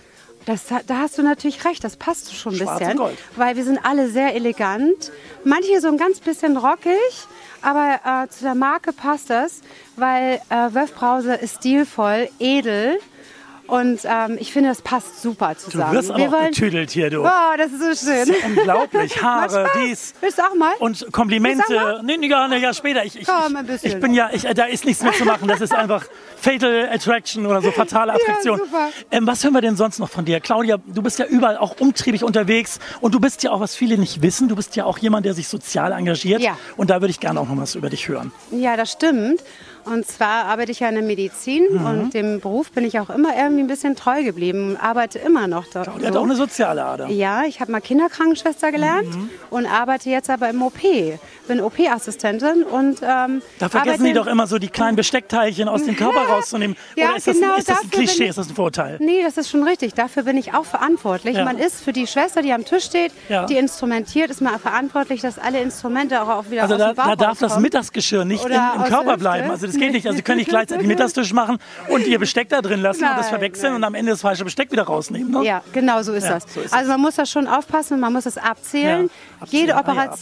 Da hast du natürlich recht, das passt schon ein bisschen, weil wir sind alle sehr elegant. Manche so ein ganz bisschen rockig, aber zu der Marke passt das, weil WÖF-Brause ist stilvoll, edel. Und ich finde, das passt super zusammen. Du wirst aber auch getüdelt hier, du. Oh, das ist so schön. Das ist unglaublich. Haare, dies. Willst du auch mal? Und Komplimente. Nee, ja, später. Komm, ein bisschen. Ich bin da ist nichts mehr zu machen. Das ist einfach Fatal Attraction oder so, fatale Attraktion. Ja, super. Was hören wir denn sonst noch von dir? Claudia, du bist ja überall auch umtriebig unterwegs. Und du bist ja auch, was viele nicht wissen, du bist ja auch jemand, der sich sozial engagiert. Ja. Und da würde ich gerne auch noch was über dich hören. Ja, das stimmt. Und zwar arbeite ich ja in der Medizin und dem Beruf bin ich auch immer irgendwie ein bisschen treu geblieben und arbeite immer noch da. Claudia hat auch eine soziale Ader. Ja, ich habe mal Kinderkrankenschwester gelernt und arbeite jetzt aber im OP. Bin OP-Assistentin und da vergessen die doch immer so die kleinen Besteckteilchen aus dem Körper rauszunehmen. Ja, oder ist das ein Klischee, ist das ein Vorurteil? Nee, das ist schon richtig. Dafür bin ich auch verantwortlich. Ja. Man ist für die Schwester, die am Tisch steht, die instrumentiert, ist man verantwortlich, dass alle Instrumente auch wieder aus dem Bauch rauskommen. Da darf das Mittagsgeschirr nicht im Körper bleiben. Also das geht nicht. Also Sie können nicht gleichzeitig Mittagstisch machen und Ihr Besteck da drin lassen und das verwechseln und am Ende das falsche Besteck wieder rausnehmen. Ne? Ja, genau so ist das. So ist also man muss das schon aufpassen, man muss es abzählen. Jede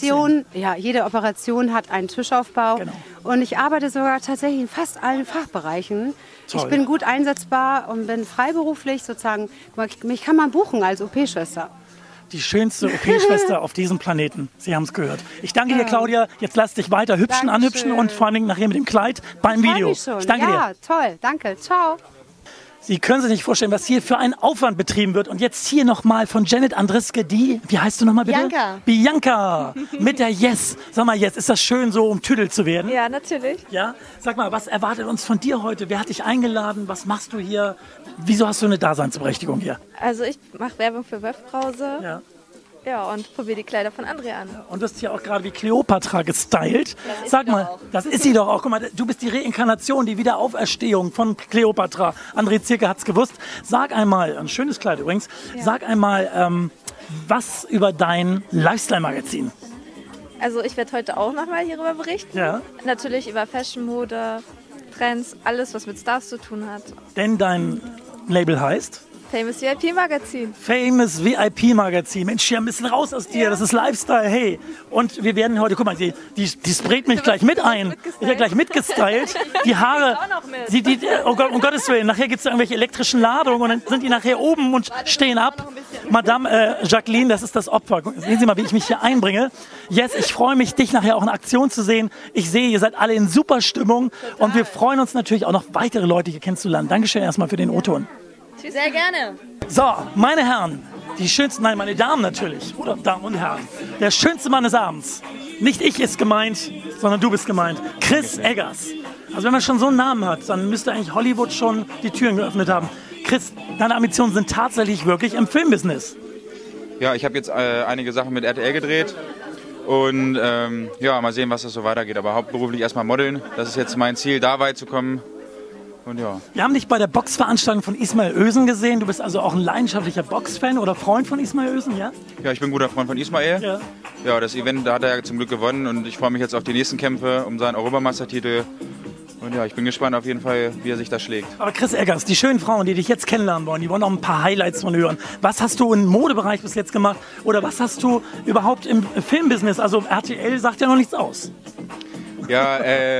Operation hat einen Tischaufbau. Genau. Und ich arbeite sogar tatsächlich in fast allen Fachbereichen. Toll. Ich bin gut einsetzbar und bin freiberuflich sozusagen. Mich kann man buchen als OP-Schwester. Die schönste OP-Schwester auf diesem Planeten. Sie haben es gehört. Ich danke dir, Claudia. Jetzt lass dich weiter anhübschen und vor allem nachher mit dem Kleid beim Video. Ich danke dir. Ja, toll. Danke. Ciao. Sie können sich nicht vorstellen, was hier für ein Aufwand betrieben wird. Und jetzt hier nochmal von Janet Andriske, wie heißt du nochmal bitte? Bianca. Mit der Yes. Sag mal, Yes, ist das schön, so umtüdelt zu werden? Ja, natürlich. Ja? Sag mal, was erwartet uns von dir heute? Wer hat dich eingeladen? Was machst du hier? Wieso hast du eine Daseinsberechtigung hier? Also ich mache Werbung für WÖF-Brause. Ja. Ja, und probiere die Kleider von André an. Und du bist hier auch gerade wie Kleopatra gestylt. Sag mal, das ist sie doch auch. Guck mal, du bist die Reinkarnation, die Wiederauferstehung von Kleopatra. André Zirke hat's gewusst. Sag einmal, ein schönes Kleid übrigens, sag einmal, was über dein Lifestyle-Magazin? Also ich werde heute auch nochmal hierüber berichten. Ja. Natürlich über Fashion, Mode, Trends, alles, was mit Stars zu tun hat. Denn dein Label heißt? Famous VIP Magazin. Famous VIP Magazin. Mensch, hier ein bisschen raus aus dir. Das ist Lifestyle. Hey. Und wir werden heute, guck mal, die sprayt mich gleich mit ein. Ich werde gleich mitgestylt. Die Haare. Oh Gott, um Gottes Willen. Nachher gibt es irgendwelche elektrischen Ladungen und dann sind die nachher oben und stehen ab. Madame Jacqueline, das ist das Opfer. Sehen Sie mal, wie ich mich hier einbringe. Yes, ich freue mich, dich nachher auch in Aktion zu sehen. Ich sehe, ihr seid alle in super Stimmung. Total. Und wir freuen uns natürlich auch noch weitere Leute hier kennenzulernen. Dankeschön erstmal für den O-Ton. Sehr gerne. So, meine Herren, die schönsten, nein, meine Damen natürlich, oder Damen und Herren, der schönste Mann des Abends. Nicht ich ist gemeint, sondern du bist gemeint. Chris Eggers. Also wenn man schon so einen Namen hat, dann müsste eigentlich Hollywood schon die Türen geöffnet haben. Chris, deine Ambitionen sind tatsächlich wirklich im Filmbusiness. Ja, ich habe jetzt einige Sachen mit RTL gedreht Und ja, mal sehen, was das so weitergeht. Aber hauptberuflich erstmal modeln. Das ist jetzt mein Ziel, da weit zu kommen. Und ja. Wir haben dich bei der Boxveranstaltung von Ismail Özün gesehen. Du bist also auch ein leidenschaftlicher Boxfan oder Freund von Ismail Özün, ja? Ja, ich bin ein guter Freund von Ismail. Ja. Ja, das Event, da hat er ja zum Glück gewonnen. Und ich freue mich jetzt auf die nächsten Kämpfe um seinen Europameistertitel. Und ja, ich bin gespannt auf jeden Fall, wie er sich da schlägt. Aber Chris Eggers, die schönen Frauen, die dich jetzt kennenlernen wollen, die wollen auch ein paar Highlights von hören. Was hast du im Modebereich bis jetzt gemacht? Oder was hast du überhaupt im Filmbusiness? Also RTL sagt ja noch nichts aus. Ja,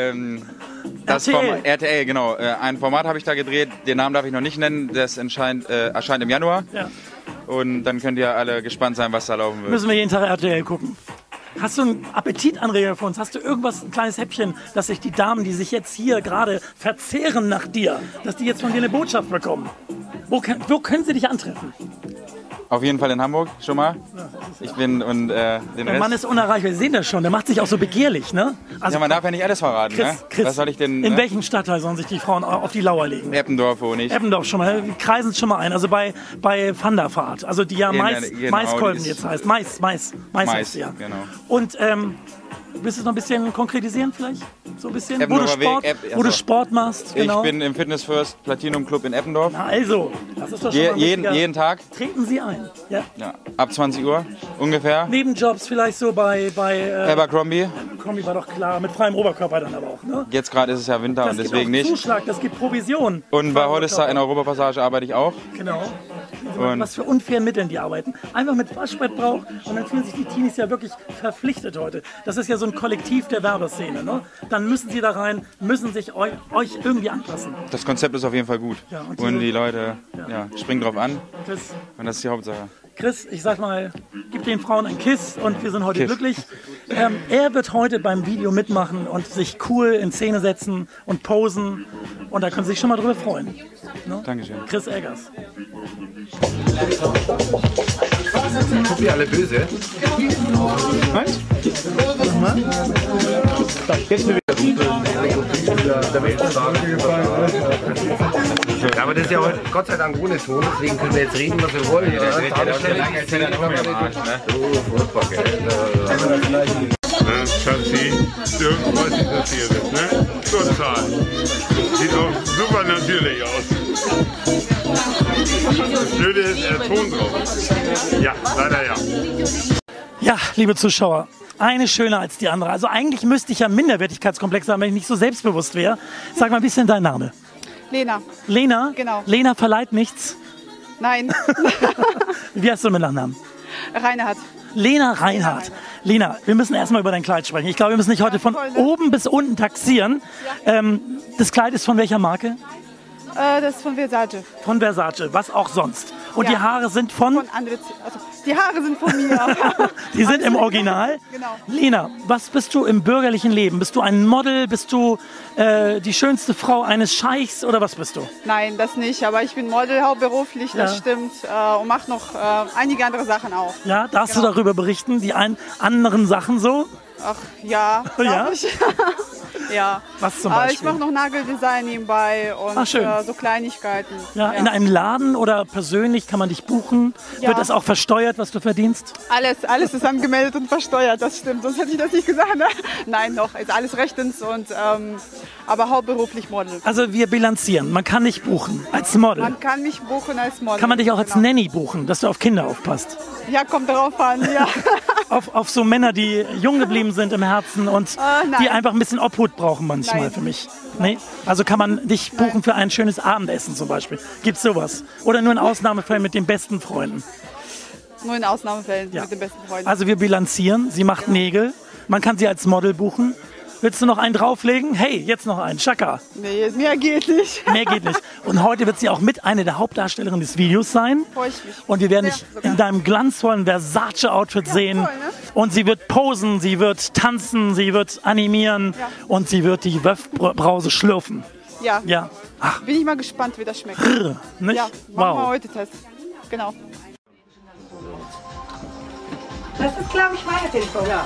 das RTL, genau. Ein Format habe ich da gedreht, den Namen darf ich noch nicht nennen, das erscheint im Januar. Ja. Und dann könnt ihr alle gespannt sein, was da laufen wird. Müssen wir jeden Tag RTL gucken. Hast du einen Appetitanreger für uns? Hast du irgendwas, ein kleines Häppchen, dass sich die Damen, die sich jetzt hier gerade verzehren nach dir, dass die jetzt von dir eine Botschaft bekommen? Wo können sie dich antreffen? Auf jeden Fall in Hamburg schon mal. Ich bin und den Rest. Der Mann ist unerreichbar, wir sehen das schon. Der macht sich auch so begehrlich, ne? Also, ja, man darf ja nicht alles verraten, Chris, ne? Chris, was soll ich denn? In welchem Stadtteil sollen sich die Frauen auf die Lauer legen? Eppendorf wohne ich. Eppendorf schon mal. Wir kreisen schon mal ein. Also bei Vanderfahrt. Also die ja Maiskolben jetzt heißt. Mais heißt ja. Genau. Und willst du es noch ein bisschen konkretisieren vielleicht? So ein bisschen, wo du Sport machst. Genau. Ich bin im Fitness First Platinum Club in Eppendorf. Na also, das ist doch schon mal jeden Tag. Treten Sie ein. Ja. Ja, ab 20 Uhr ungefähr. Nebenjobs vielleicht so bei Abercrombie. Abercrombie war doch klar, mit freiem Oberkörper dann aber auch, ne? Jetzt gerade ist es ja Winter und deswegen nicht. Zuschlag, das gibt Provision. Und bei Hollister in der Europapassage arbeite ich auch. Genau. Und was für unfairen Mitteln die arbeiten. Einfach mit Waschbrettbrauch und dann fühlen sich die Teenies ja wirklich verpflichtet heute. Das ist ja so ein Kollektiv der Werbeszene, ne? Dann müssen sie da rein, müssen sich euch irgendwie anpassen. Das Konzept ist auf jeden Fall gut. Ja, und die Leute springen drauf an. Und das ist die Hauptsache. Chris, ich sag mal, gib den Frauen einen Kiss und wir sind heute glücklich. Er wird heute beim Video mitmachen und sich cool in Szene setzen und posen. Und da können Sie sich schon mal drüber freuen. Ne? Dankeschön. Chris Eggers. Sind wir alle böse? Was? Nochmal? Jetzt bin ich ja, aber das ist ja heute Gott sei Dank ohne Ton, deswegen können wir jetzt reden, was wir wollen. Schatzi, irgendwas ist passiert ist, ne? Total. Sieht auch super natürlich aus. Das Blöde ist, er Ton drauf. Ja, leider ja. Ja, liebe Zuschauer, eine schöner als die andere. Also eigentlich müsste ich ja Minderwertigkeitskomplex haben, wenn ich nicht so selbstbewusst wäre. Sag mal, wie ist denn dein Name? Lena. Lena? Genau. Lena verleiht nichts? Nein. Wie heißt du mit Nachnamen? Reinhard. Lena Reinhardt. Lena, wir müssen erstmal über dein Kleid sprechen. Ich glaube, wir müssen dich heute von oben bis unten taxieren. Ja. Das Kleid ist von welcher Marke? Das ist von Versace. Von Versace, was auch sonst. Und die Haare sind von die Haare sind von mir. Die sind im Original? Genau. Lena, was bist du im bürgerlichen Leben? Bist du ein Model? Bist du die schönste Frau eines Scheichs oder was bist du? Nein, das nicht. Aber ich bin Model hauptberuflich, das stimmt. Und mache noch einige andere Sachen auch. Ja, darfst du darüber berichten? Die anderen Sachen so? Ach ja, ich. Ja. Was zum Beispiel? Ich mache noch Nageldesign nebenbei und so Kleinigkeiten. Ja, in einem Laden oder persönlich kann man dich buchen? Ja. Wird das auch versteuert, was du verdienst? Alles ist angemeldet und versteuert, das stimmt. Sonst hätte ich das nicht gesagt. Ne? Nein, noch ist alles rechtens und aber hauptberuflich Model. Also wir bilanzieren. Man kann dich buchen als Model. Man kann mich buchen als Model. Kann man dich auch als Nanny buchen, dass du auf Kinder aufpasst? Ja, kommt darauf an, ja. auf so Männer, die jung geblieben sind im Herzen und die einfach ein bisschen Obhut brauchen manchmal für mich. Nee? Also kann man dich buchen für ein schönes Abendessen zum Beispiel. Gibt's sowas? Oder nur in Ausnahmefällen mit den besten Freunden? Nur in Ausnahmefällen mit den besten Freunden. Also wir bilanzieren. Sie macht Nägel. Man kann sie als Model buchen. Willst du noch einen drauflegen? Hey, jetzt noch einen. Chaka. Nee, mehr geht nicht. Mehr geht nicht. Und heute wird sie auch mit eine der Hauptdarstellerinnen des Videos sein. Freue ich mich. Und wir werden dich in deinem glanzvollen Versace-Outfit sehen. Toll, ne? Und sie wird posen, sie wird tanzen, sie wird animieren und sie wird die Wöff-Brause schlürfen. Ja. Ja. Ach. Bin ich mal gespannt, wie das schmeckt. Nicht? Ja, machen wir heute Test. Genau. Das ist, glaube ich, meine Telefon. Ja.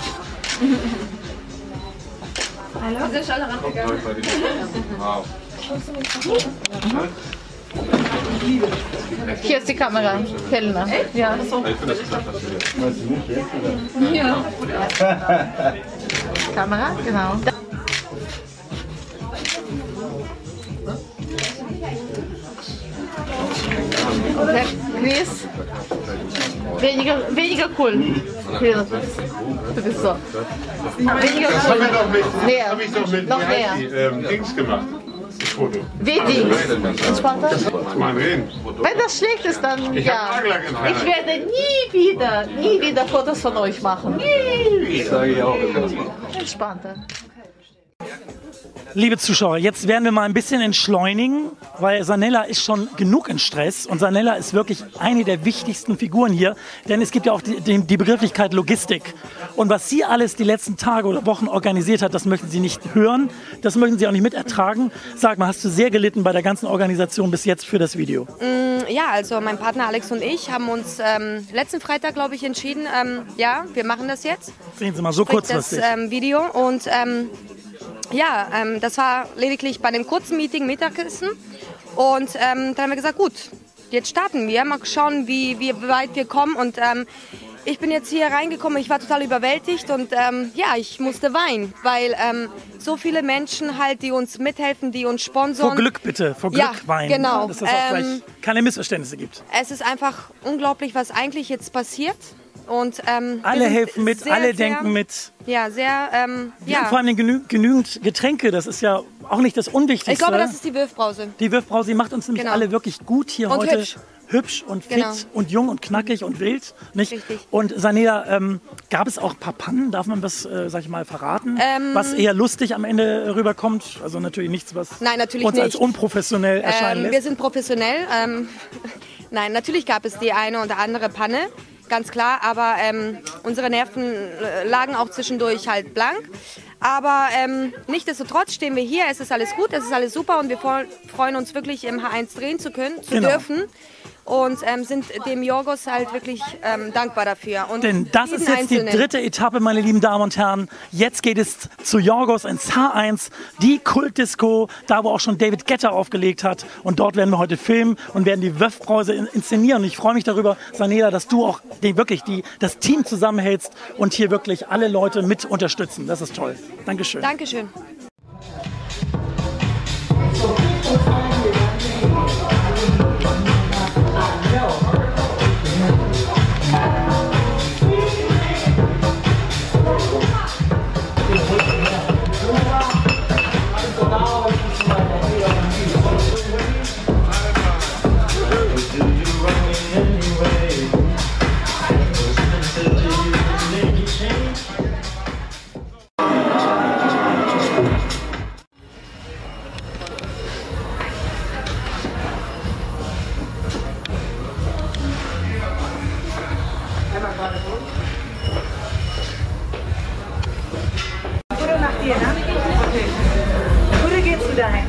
Hallo? Wir sind alle rangegangen. Wow. Hier ist die Kamera, Kellner. Ja. Ja. Kamera, genau. Der Chris, weniger cool. Du bist so. Weniger Das cool. habe ich doch mit Noch näher. Dings gemacht. Das Foto. Wie Dings? Entspannter? Mein Reden. Wenn das schlecht ist, dann Ich ja. hab Nagellack im Haar. Ich werde nie wieder Fotos von euch machen. Nie Das sage ich auch immer. Entspannter. Liebe Zuschauer, jetzt werden wir mal ein bisschen entschleunigen, weil Sanella ist schon genug in Stress und Sanella ist wirklich eine der wichtigsten Figuren hier, denn es gibt ja auch die Begrifflichkeit Logistik. Und was sie alles die letzten Tage oder Wochen organisiert hat, das möchten Sie nicht hören, das möchten Sie auch nicht mitertragen. Sag mal, hast du sehr gelitten bei der ganzen Organisation bis jetzt für das Video? Ja, also mein Partner Alex und ich haben uns letzten Freitag, glaube ich, entschieden, ja, wir machen das jetzt. Sehen Sie mal, so kurzfristig. Das Video und ja, das war lediglich bei einem kurzen Meeting Mittagessen und dann haben wir gesagt, gut, jetzt starten wir, mal schauen, wie weit wir kommen und ich bin jetzt hier reingekommen, ich war total überwältigt und ja, ich musste weinen, weil so viele Menschen halt, die uns mithelfen, die uns sponsern. Vor Glück bitte, vor Glück ja, weinen. Genau. Dass es auch gleich keine Missverständnisse gibt. Es ist einfach unglaublich, was eigentlich jetzt passiert. Und, alle helfen mit, sehr, alle sehr, denken mit. Ja, sehr, Wir haben vor allem genügend Getränke, das ist ja auch nicht das Unwichtigste. Ich glaube, das ist die Wölfbrause. Die Wölfbrause, die macht uns nämlich alle wirklich gut hier und heute. Hübsch. Hübsch und fit Genau. und jung und knackig und wild. Nicht? Richtig. Und Sanella, gab es auch ein paar Pannen? Darf man das, sag ich mal, verraten? Was eher lustig am Ende rüberkommt? Also natürlich nichts, was Nein, natürlich uns nicht. als unprofessionell erscheinen Wir lässt. sind professionell. Nein, natürlich gab es die eine oder andere Panne. Ganz klar, aber unsere Nerven lagen auch zwischendurch halt blank. Aber nichtsdestotrotz stehen wir hier, es ist alles gut, es ist alles super und wir freuen uns wirklich im H1 drehen zu dürfen. Und sind dem Jorgos halt wirklich dankbar dafür. Und Denn das ist jetzt die dritte Etappe, meine lieben Damen und Herren. Jetzt geht es zu Jorgos ins H1, die Kultdisco, da wo auch schon David Guetta aufgelegt hat. Und dort werden wir heute filmen und werden die Wölfbrause inszenieren. Und ich freue mich darüber, Sanella, dass du auch das Team zusammenhältst und hier wirklich alle Leute mit unterstützen. Das ist toll. Dankeschön. Dankeschön. Foto nach dir, ne? Okay. Foto gehst du dahin.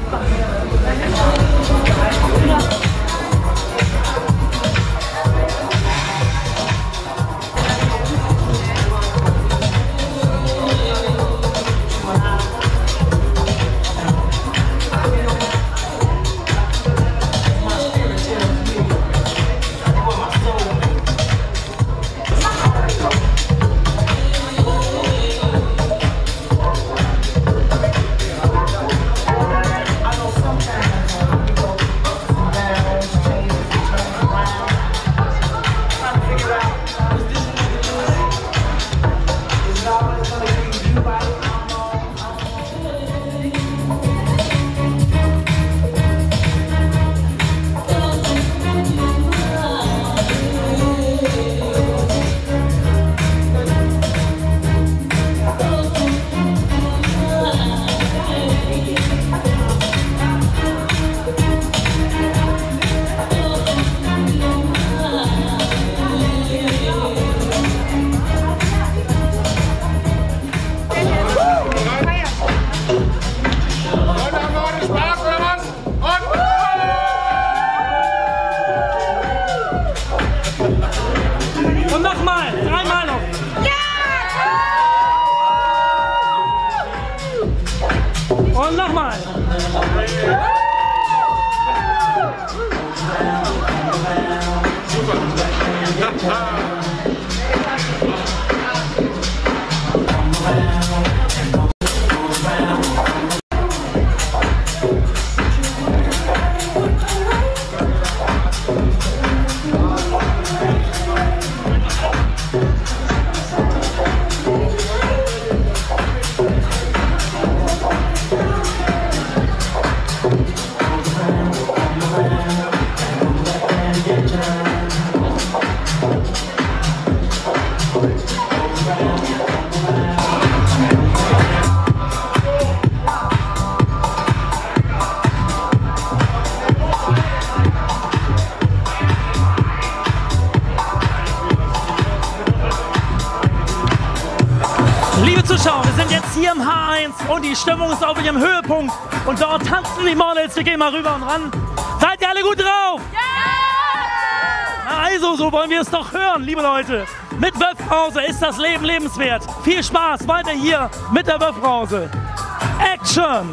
Liebe Zuschauer, wir sind jetzt hier im H1 und die Stimmung ist auf ihrem Höhepunkt. Und dort tanzen die Models. Wir gehen mal rüber und ran. Seid ihr alle gut drauf? Ja! Also, so wollen wir es doch hören, liebe Leute. Mit Wölfbrause ist das Leben lebenswert. Viel Spaß weiter hier mit der Wölfbrause. Action!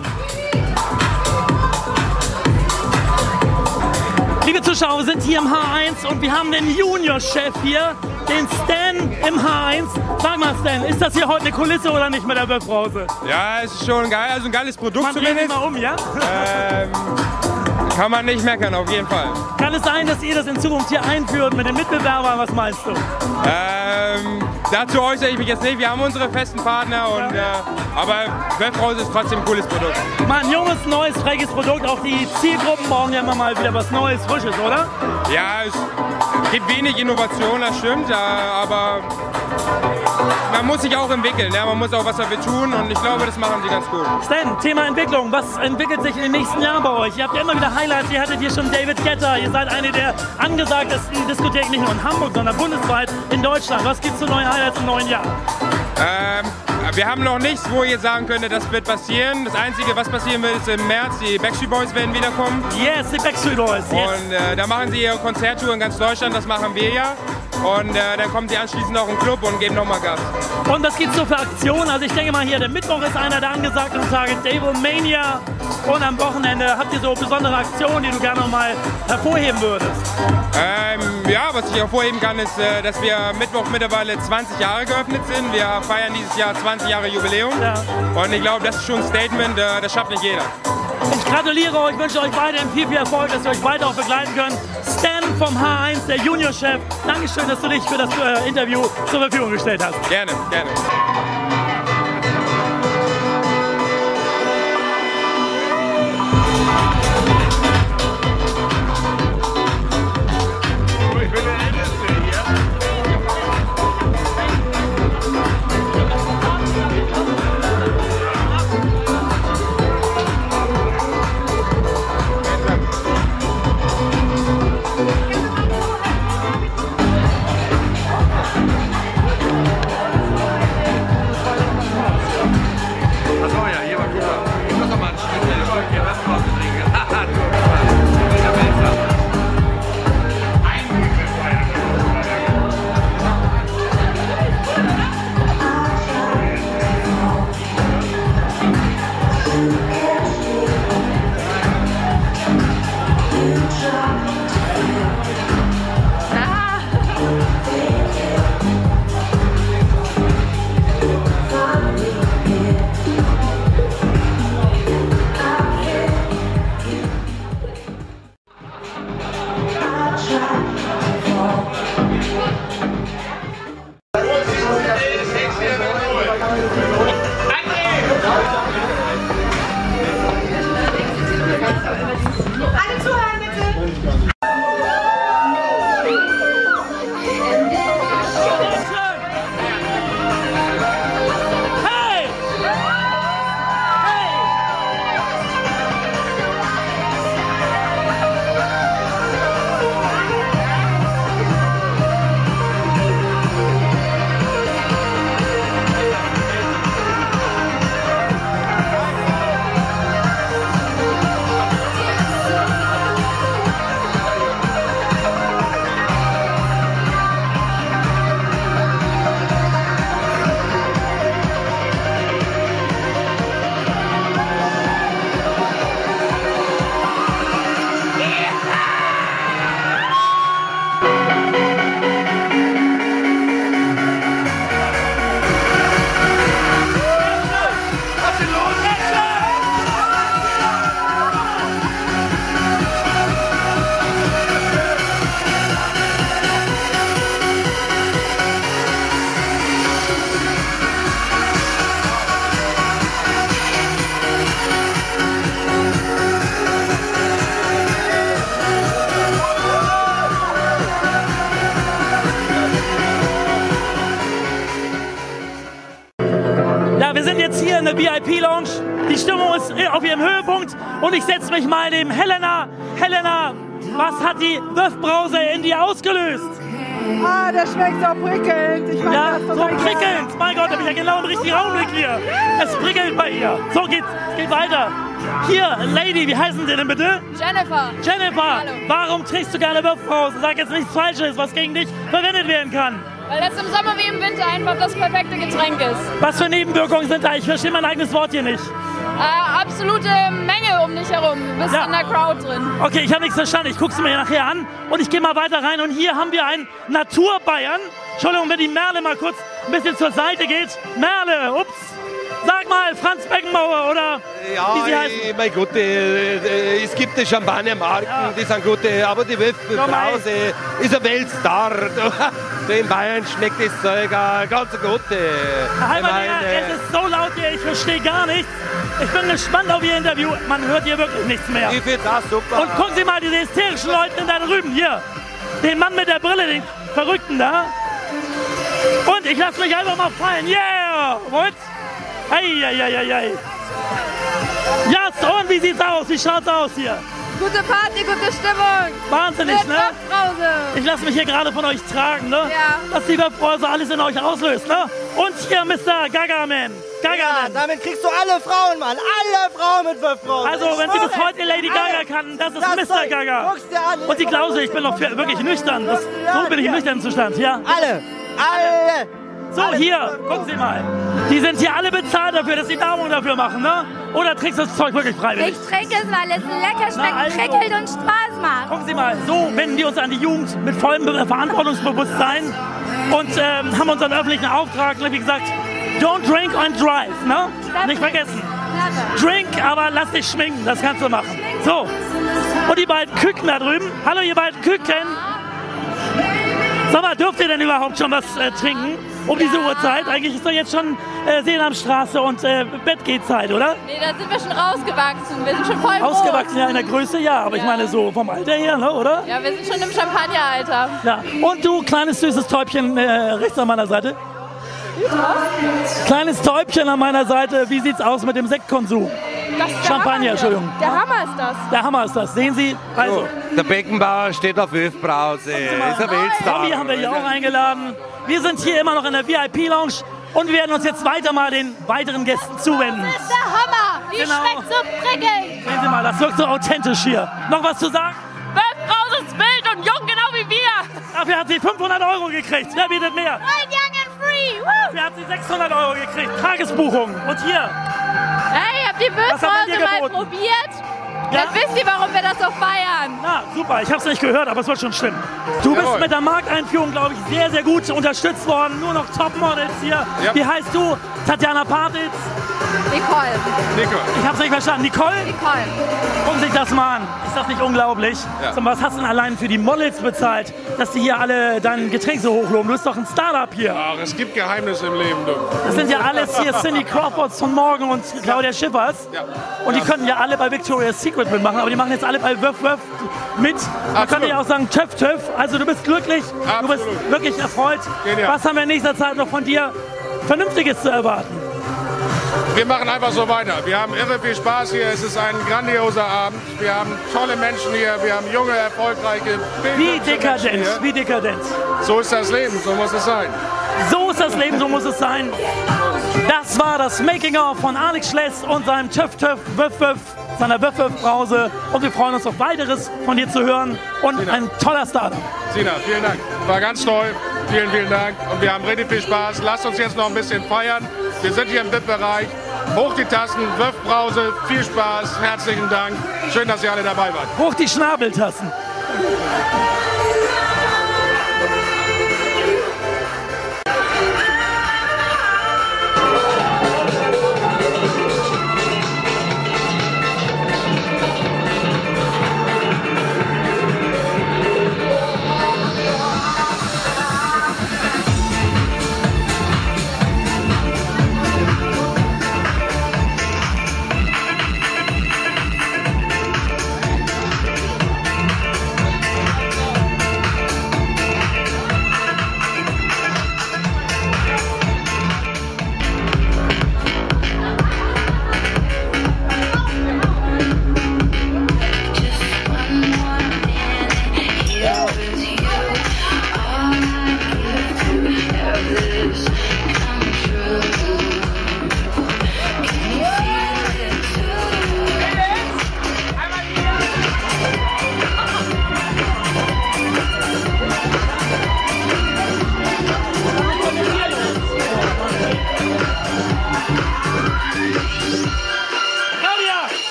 Liebe Zuschauer, wir sind hier im H1 und wir haben den Junior-Chef hier, den Stan im H1. Sag mal Stan, ist das hier heute eine Kulisse oder nicht mit der Wölfbrause? Ja, es ist schon geil, also ein geiles Produkt zumindest. Mal um, ja? Kann man nicht meckern, auf jeden Fall. Kann es sein, dass ihr das in Zukunft hier einführt mit den Mitbewerbern? Was meinst du? Dazu äußere ich mich jetzt nicht. Wir haben unsere festen Partner, und, aber Wölfbrause ist trotzdem ein cooles Produkt. Mal ein junges, neues, freches Produkt. Auch die Zielgruppen brauchen ja immer mal wieder was Neues, Frisches, oder? Ja, es gibt wenig Innovation, das stimmt, aber man muss sich auch entwickeln. Ja? Man muss auch was dafür tun, und ich glaube, das machen sie ganz gut. Stan, Thema Entwicklung. Was entwickelt sich in den nächsten Jahren bei euch? Ihr habt ja immer wieder Highlights. Ihr hattet hier schon David Guetta. Ihr seid eine der angesagtesten Diskotheken, nicht nur in Hamburg, sondern bundesweit in Deutschland. Was gibt es für neue Highlights im neuen Jahr? Wir haben noch nichts, wo ich jetzt sagen könnte, das wird passieren. Das Einzige, was passieren wird, ist im März, die Backstreet Boys werden wiederkommen. Yes, die Backstreet Boys. Yes. Und da machen sie ihre Konzerttour in ganz Deutschland, das machen wir ja. Und dann kommen sie anschließend auch im Club und geben nochmal Gas. Und was gibt's so für Aktionen? Also ich denke mal hier, der Mittwoch ist einer der angesagten Tage, Devilmania. Und am Wochenende habt ihr so besondere Aktionen, die du gerne noch mal hervorheben würdest? Ja, was ich hervorheben kann, ist, dass wir Mittwoch mittlerweile 20 Jahre geöffnet sind. Wir feiern dieses Jahr 20 Jahre Jubiläum. Ja. Und ich glaube, das ist schon ein Statement, das schafft nicht jeder. Ich gratuliere euch, wünsche euch weiterhin viel Erfolg, dass wir euch weiter auch begleiten können. Stan vom H1, der Junior-Chef. Dankeschön, dass du dich für das Interview zur Verfügung gestellt hast. Gerne, gerne. der VIP-Lounge. Die Stimmung ist auf ihrem Höhepunkt und ich setze mich mal neben Helena. Helena, was hat die Wöff-Brause in dir ausgelöst? Ah, der schmeckt so prickelnd. Ich mag Ja, das so total prickelnd. gerne. Mein Gott, da bin ich ja genau im richtigen Augenblick hier. Es prickelt bei ihr. So, geht weiter. Hier, Lady, wie heißen Sie denn bitte? Jennifer. Jennifer, Hallo. warum trägst du gerne Wöff-Brause? Sag jetzt nichts Falsches, was gegen dich verwendet werden kann. Weil das im Sommer wie im Winter einfach das perfekte Getränk ist. Was für Nebenwirkungen sind da? Ich verstehe mein eigenes Wort hier nicht. Absolute Menge um dich herum. Du bist in der Crowd drin. Okay, ich habe nichts verstanden. Ich gucke es mir nachher an und ich gehe mal weiter rein. Und hier haben wir einen Naturbayern. Entschuldigung, wenn die Merle mal kurz ein bisschen zur Seite geht. Merle, ups. Sag mal, Franz Beckenbauer oder wie sie heißen. Mein Gott, es gibt die Champagnermarken, die sind gute, aber die Wöff-Brause ist ein Weltstar. In Bayern schmeckt das Zeug ganz gut. Es ist so laut hier, ich verstehe gar nichts. Ich bin gespannt auf Ihr Interview. Man hört hier wirklich nichts mehr. Ich finde das super. Und gucken Sie mal diese hysterischen Leute da drüben. Hier, den Mann mit der Brille, den Verrückten da. Und ich lasse mich einfach mal fallen. Yeah! Und? Eieieiei. Ja, und wie sieht's aus? Wie schaut's aus hier? Gute Party, gute Stimmung. Wahnsinnig, Mit ne? Wöff-Brause. Ich lasse mich hier gerade von euch tragen, ne? Ja. Dass die Wöff-Brause alles in euch auslöst, ne? Und hier Mr. Gaga-Man. Ja, damit kriegst du alle Frauen, Mann. Alle Frauen mit Wöff-Brause. Also, wenn sie bis heute Lady Gaga kann, das ist Mr. Gaga. Guck's dir an. Und die Klause, ich bin noch wirklich nüchtern. So bin ich im nüchternen Zustand, ja? Alle. So, hier, gucken Sie mal. Die sind hier alle bezahlt dafür, dass sie Werbung dafür machen, ne? Oder trinkst du das Zeug wirklich freiwillig? Ich trinke es, weil es lecker schmeckt, prickelt und Spaß macht. Gucken Sie mal, so wenden wir uns an die Jugend mit vollem Verantwortungsbewusstsein und haben unseren öffentlichen Auftrag, wie gesagt, don't drink and drive, ne? Nicht vergessen. Drink, aber lass dich schminken, das kannst du machen. So, und die beiden Küken da drüben. Hallo, ihr beiden Küken. Sag mal, dürft ihr denn überhaupt schon was trinken? Um diese Uhrzeit? Eigentlich ist doch jetzt schon Seelamstraße und Bettgehzeit, oder? Nee, da sind wir schon rausgewachsen. Wir sind schon voll Ausgewachsen, ja, in der Größe, ja. Aber ich meine so vom Alter her, ne, oder? Ja, wir sind schon im Champagneralter. Ja. Und du, kleines süßes Täubchen rechts an meiner Seite. Kleines Täubchen an meiner Seite. Wie sieht's aus mit dem Sektkonsum? Das ist Champagner, Entschuldigung. Der Hammer ist das. Der Hammer ist das. Sehen Sie? Also. Der Beckenbauer steht auf Wöff-Brause. Ist ein Weltstar. Tommy haben wir hier auch eingeladen. Wir sind hier immer noch in der VIP-Lounge und wir werden uns jetzt weiter mal den weiteren Gästen zuwenden. Das ist der Hammer. Die schmeckt so prickelnd. Sehen Sie mal, das wirkt so authentisch hier. Noch was zu sagen? Wöff-Brause ist wild und jung, genau wie wir. Dafür hat sie 500 € gekriegt. Wer bietet mehr? Young and free. Dafür hat sie 600 € gekriegt. Tagesbuchung. Und hier. Hey, habt ihr Wöff-Brause mal probiert? Ja? Dann wisst ihr, warum wir das so feiern. Na, super. Ich hab's nicht gehört, aber es wird schon stimmen. Du bist mit der Markteinführung, glaube ich, sehr, sehr gut unterstützt worden. Nur noch Topmodels hier. Ja. Wie heißt du? Tatjana Partitz? Nicole. Ich hab's nicht verstanden. Nicole? Nicole. Gucken Sie sich das mal an. Ist das nicht unglaublich? Ja. Sag mal, was hast du denn allein für die Models bezahlt, dass die hier alle dein Getränk so hochloben? Du bist doch ein Startup hier. Ach, es gibt Geheimnisse im Leben, du. Das sind ja alles hier Cindy Crawfords von Morgen und Claudia Schiffers. Ja. Und die könnten ja alle bei Victoria's Secret mitmachen, aber die machen jetzt alle bei Wöff Wöff mit. Man könnte ja auch sagen Töff Töff. Also du bist glücklich, du bist wirklich erfreut. Genial. Was haben wir in nächster Zeit noch von dir Vernünftiges zu erwarten? Wir machen einfach so weiter. Wir haben irre viel Spaß hier. Es ist ein grandioser Abend. Wir haben tolle Menschen hier. Wir haben junge, erfolgreiche, Wie dekadent, wie dekadent. So ist das Leben, so muss es sein. So ist das Leben, so muss es sein. Das war das Making-of von Alex Schless und seinem Töff Töff Wöff Wöff, seiner Wöff Wöff Brause. Und wir freuen uns auf weiteres von dir zu hören. Und Sina. ein toller Startup. Sina, vielen Dank. War ganz toll. Vielen, vielen Dank. Und wir haben richtig viel Spaß. Lasst uns jetzt noch ein bisschen feiern. Wir sind hier im VIP-Bereich. Hoch die Tassen, Wöff Brause. Viel Spaß. Herzlichen Dank. Schön, dass ihr alle dabei wart. Hoch die Schnabeltassen.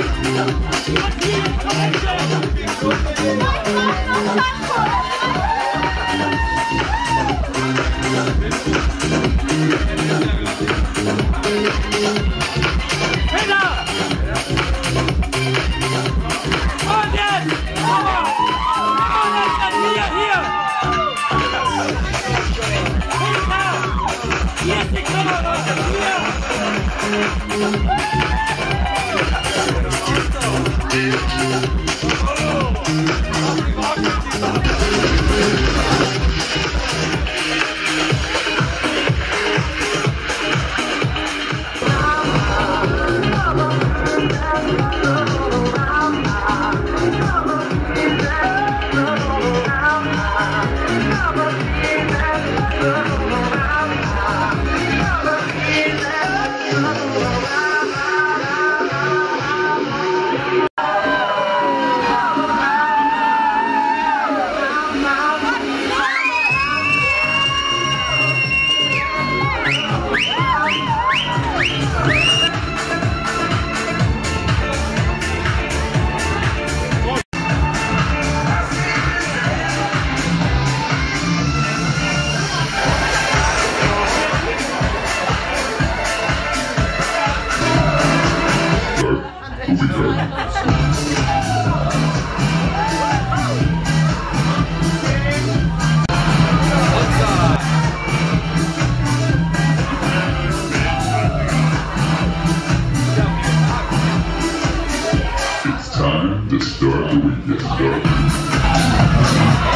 It's time to start the weekend.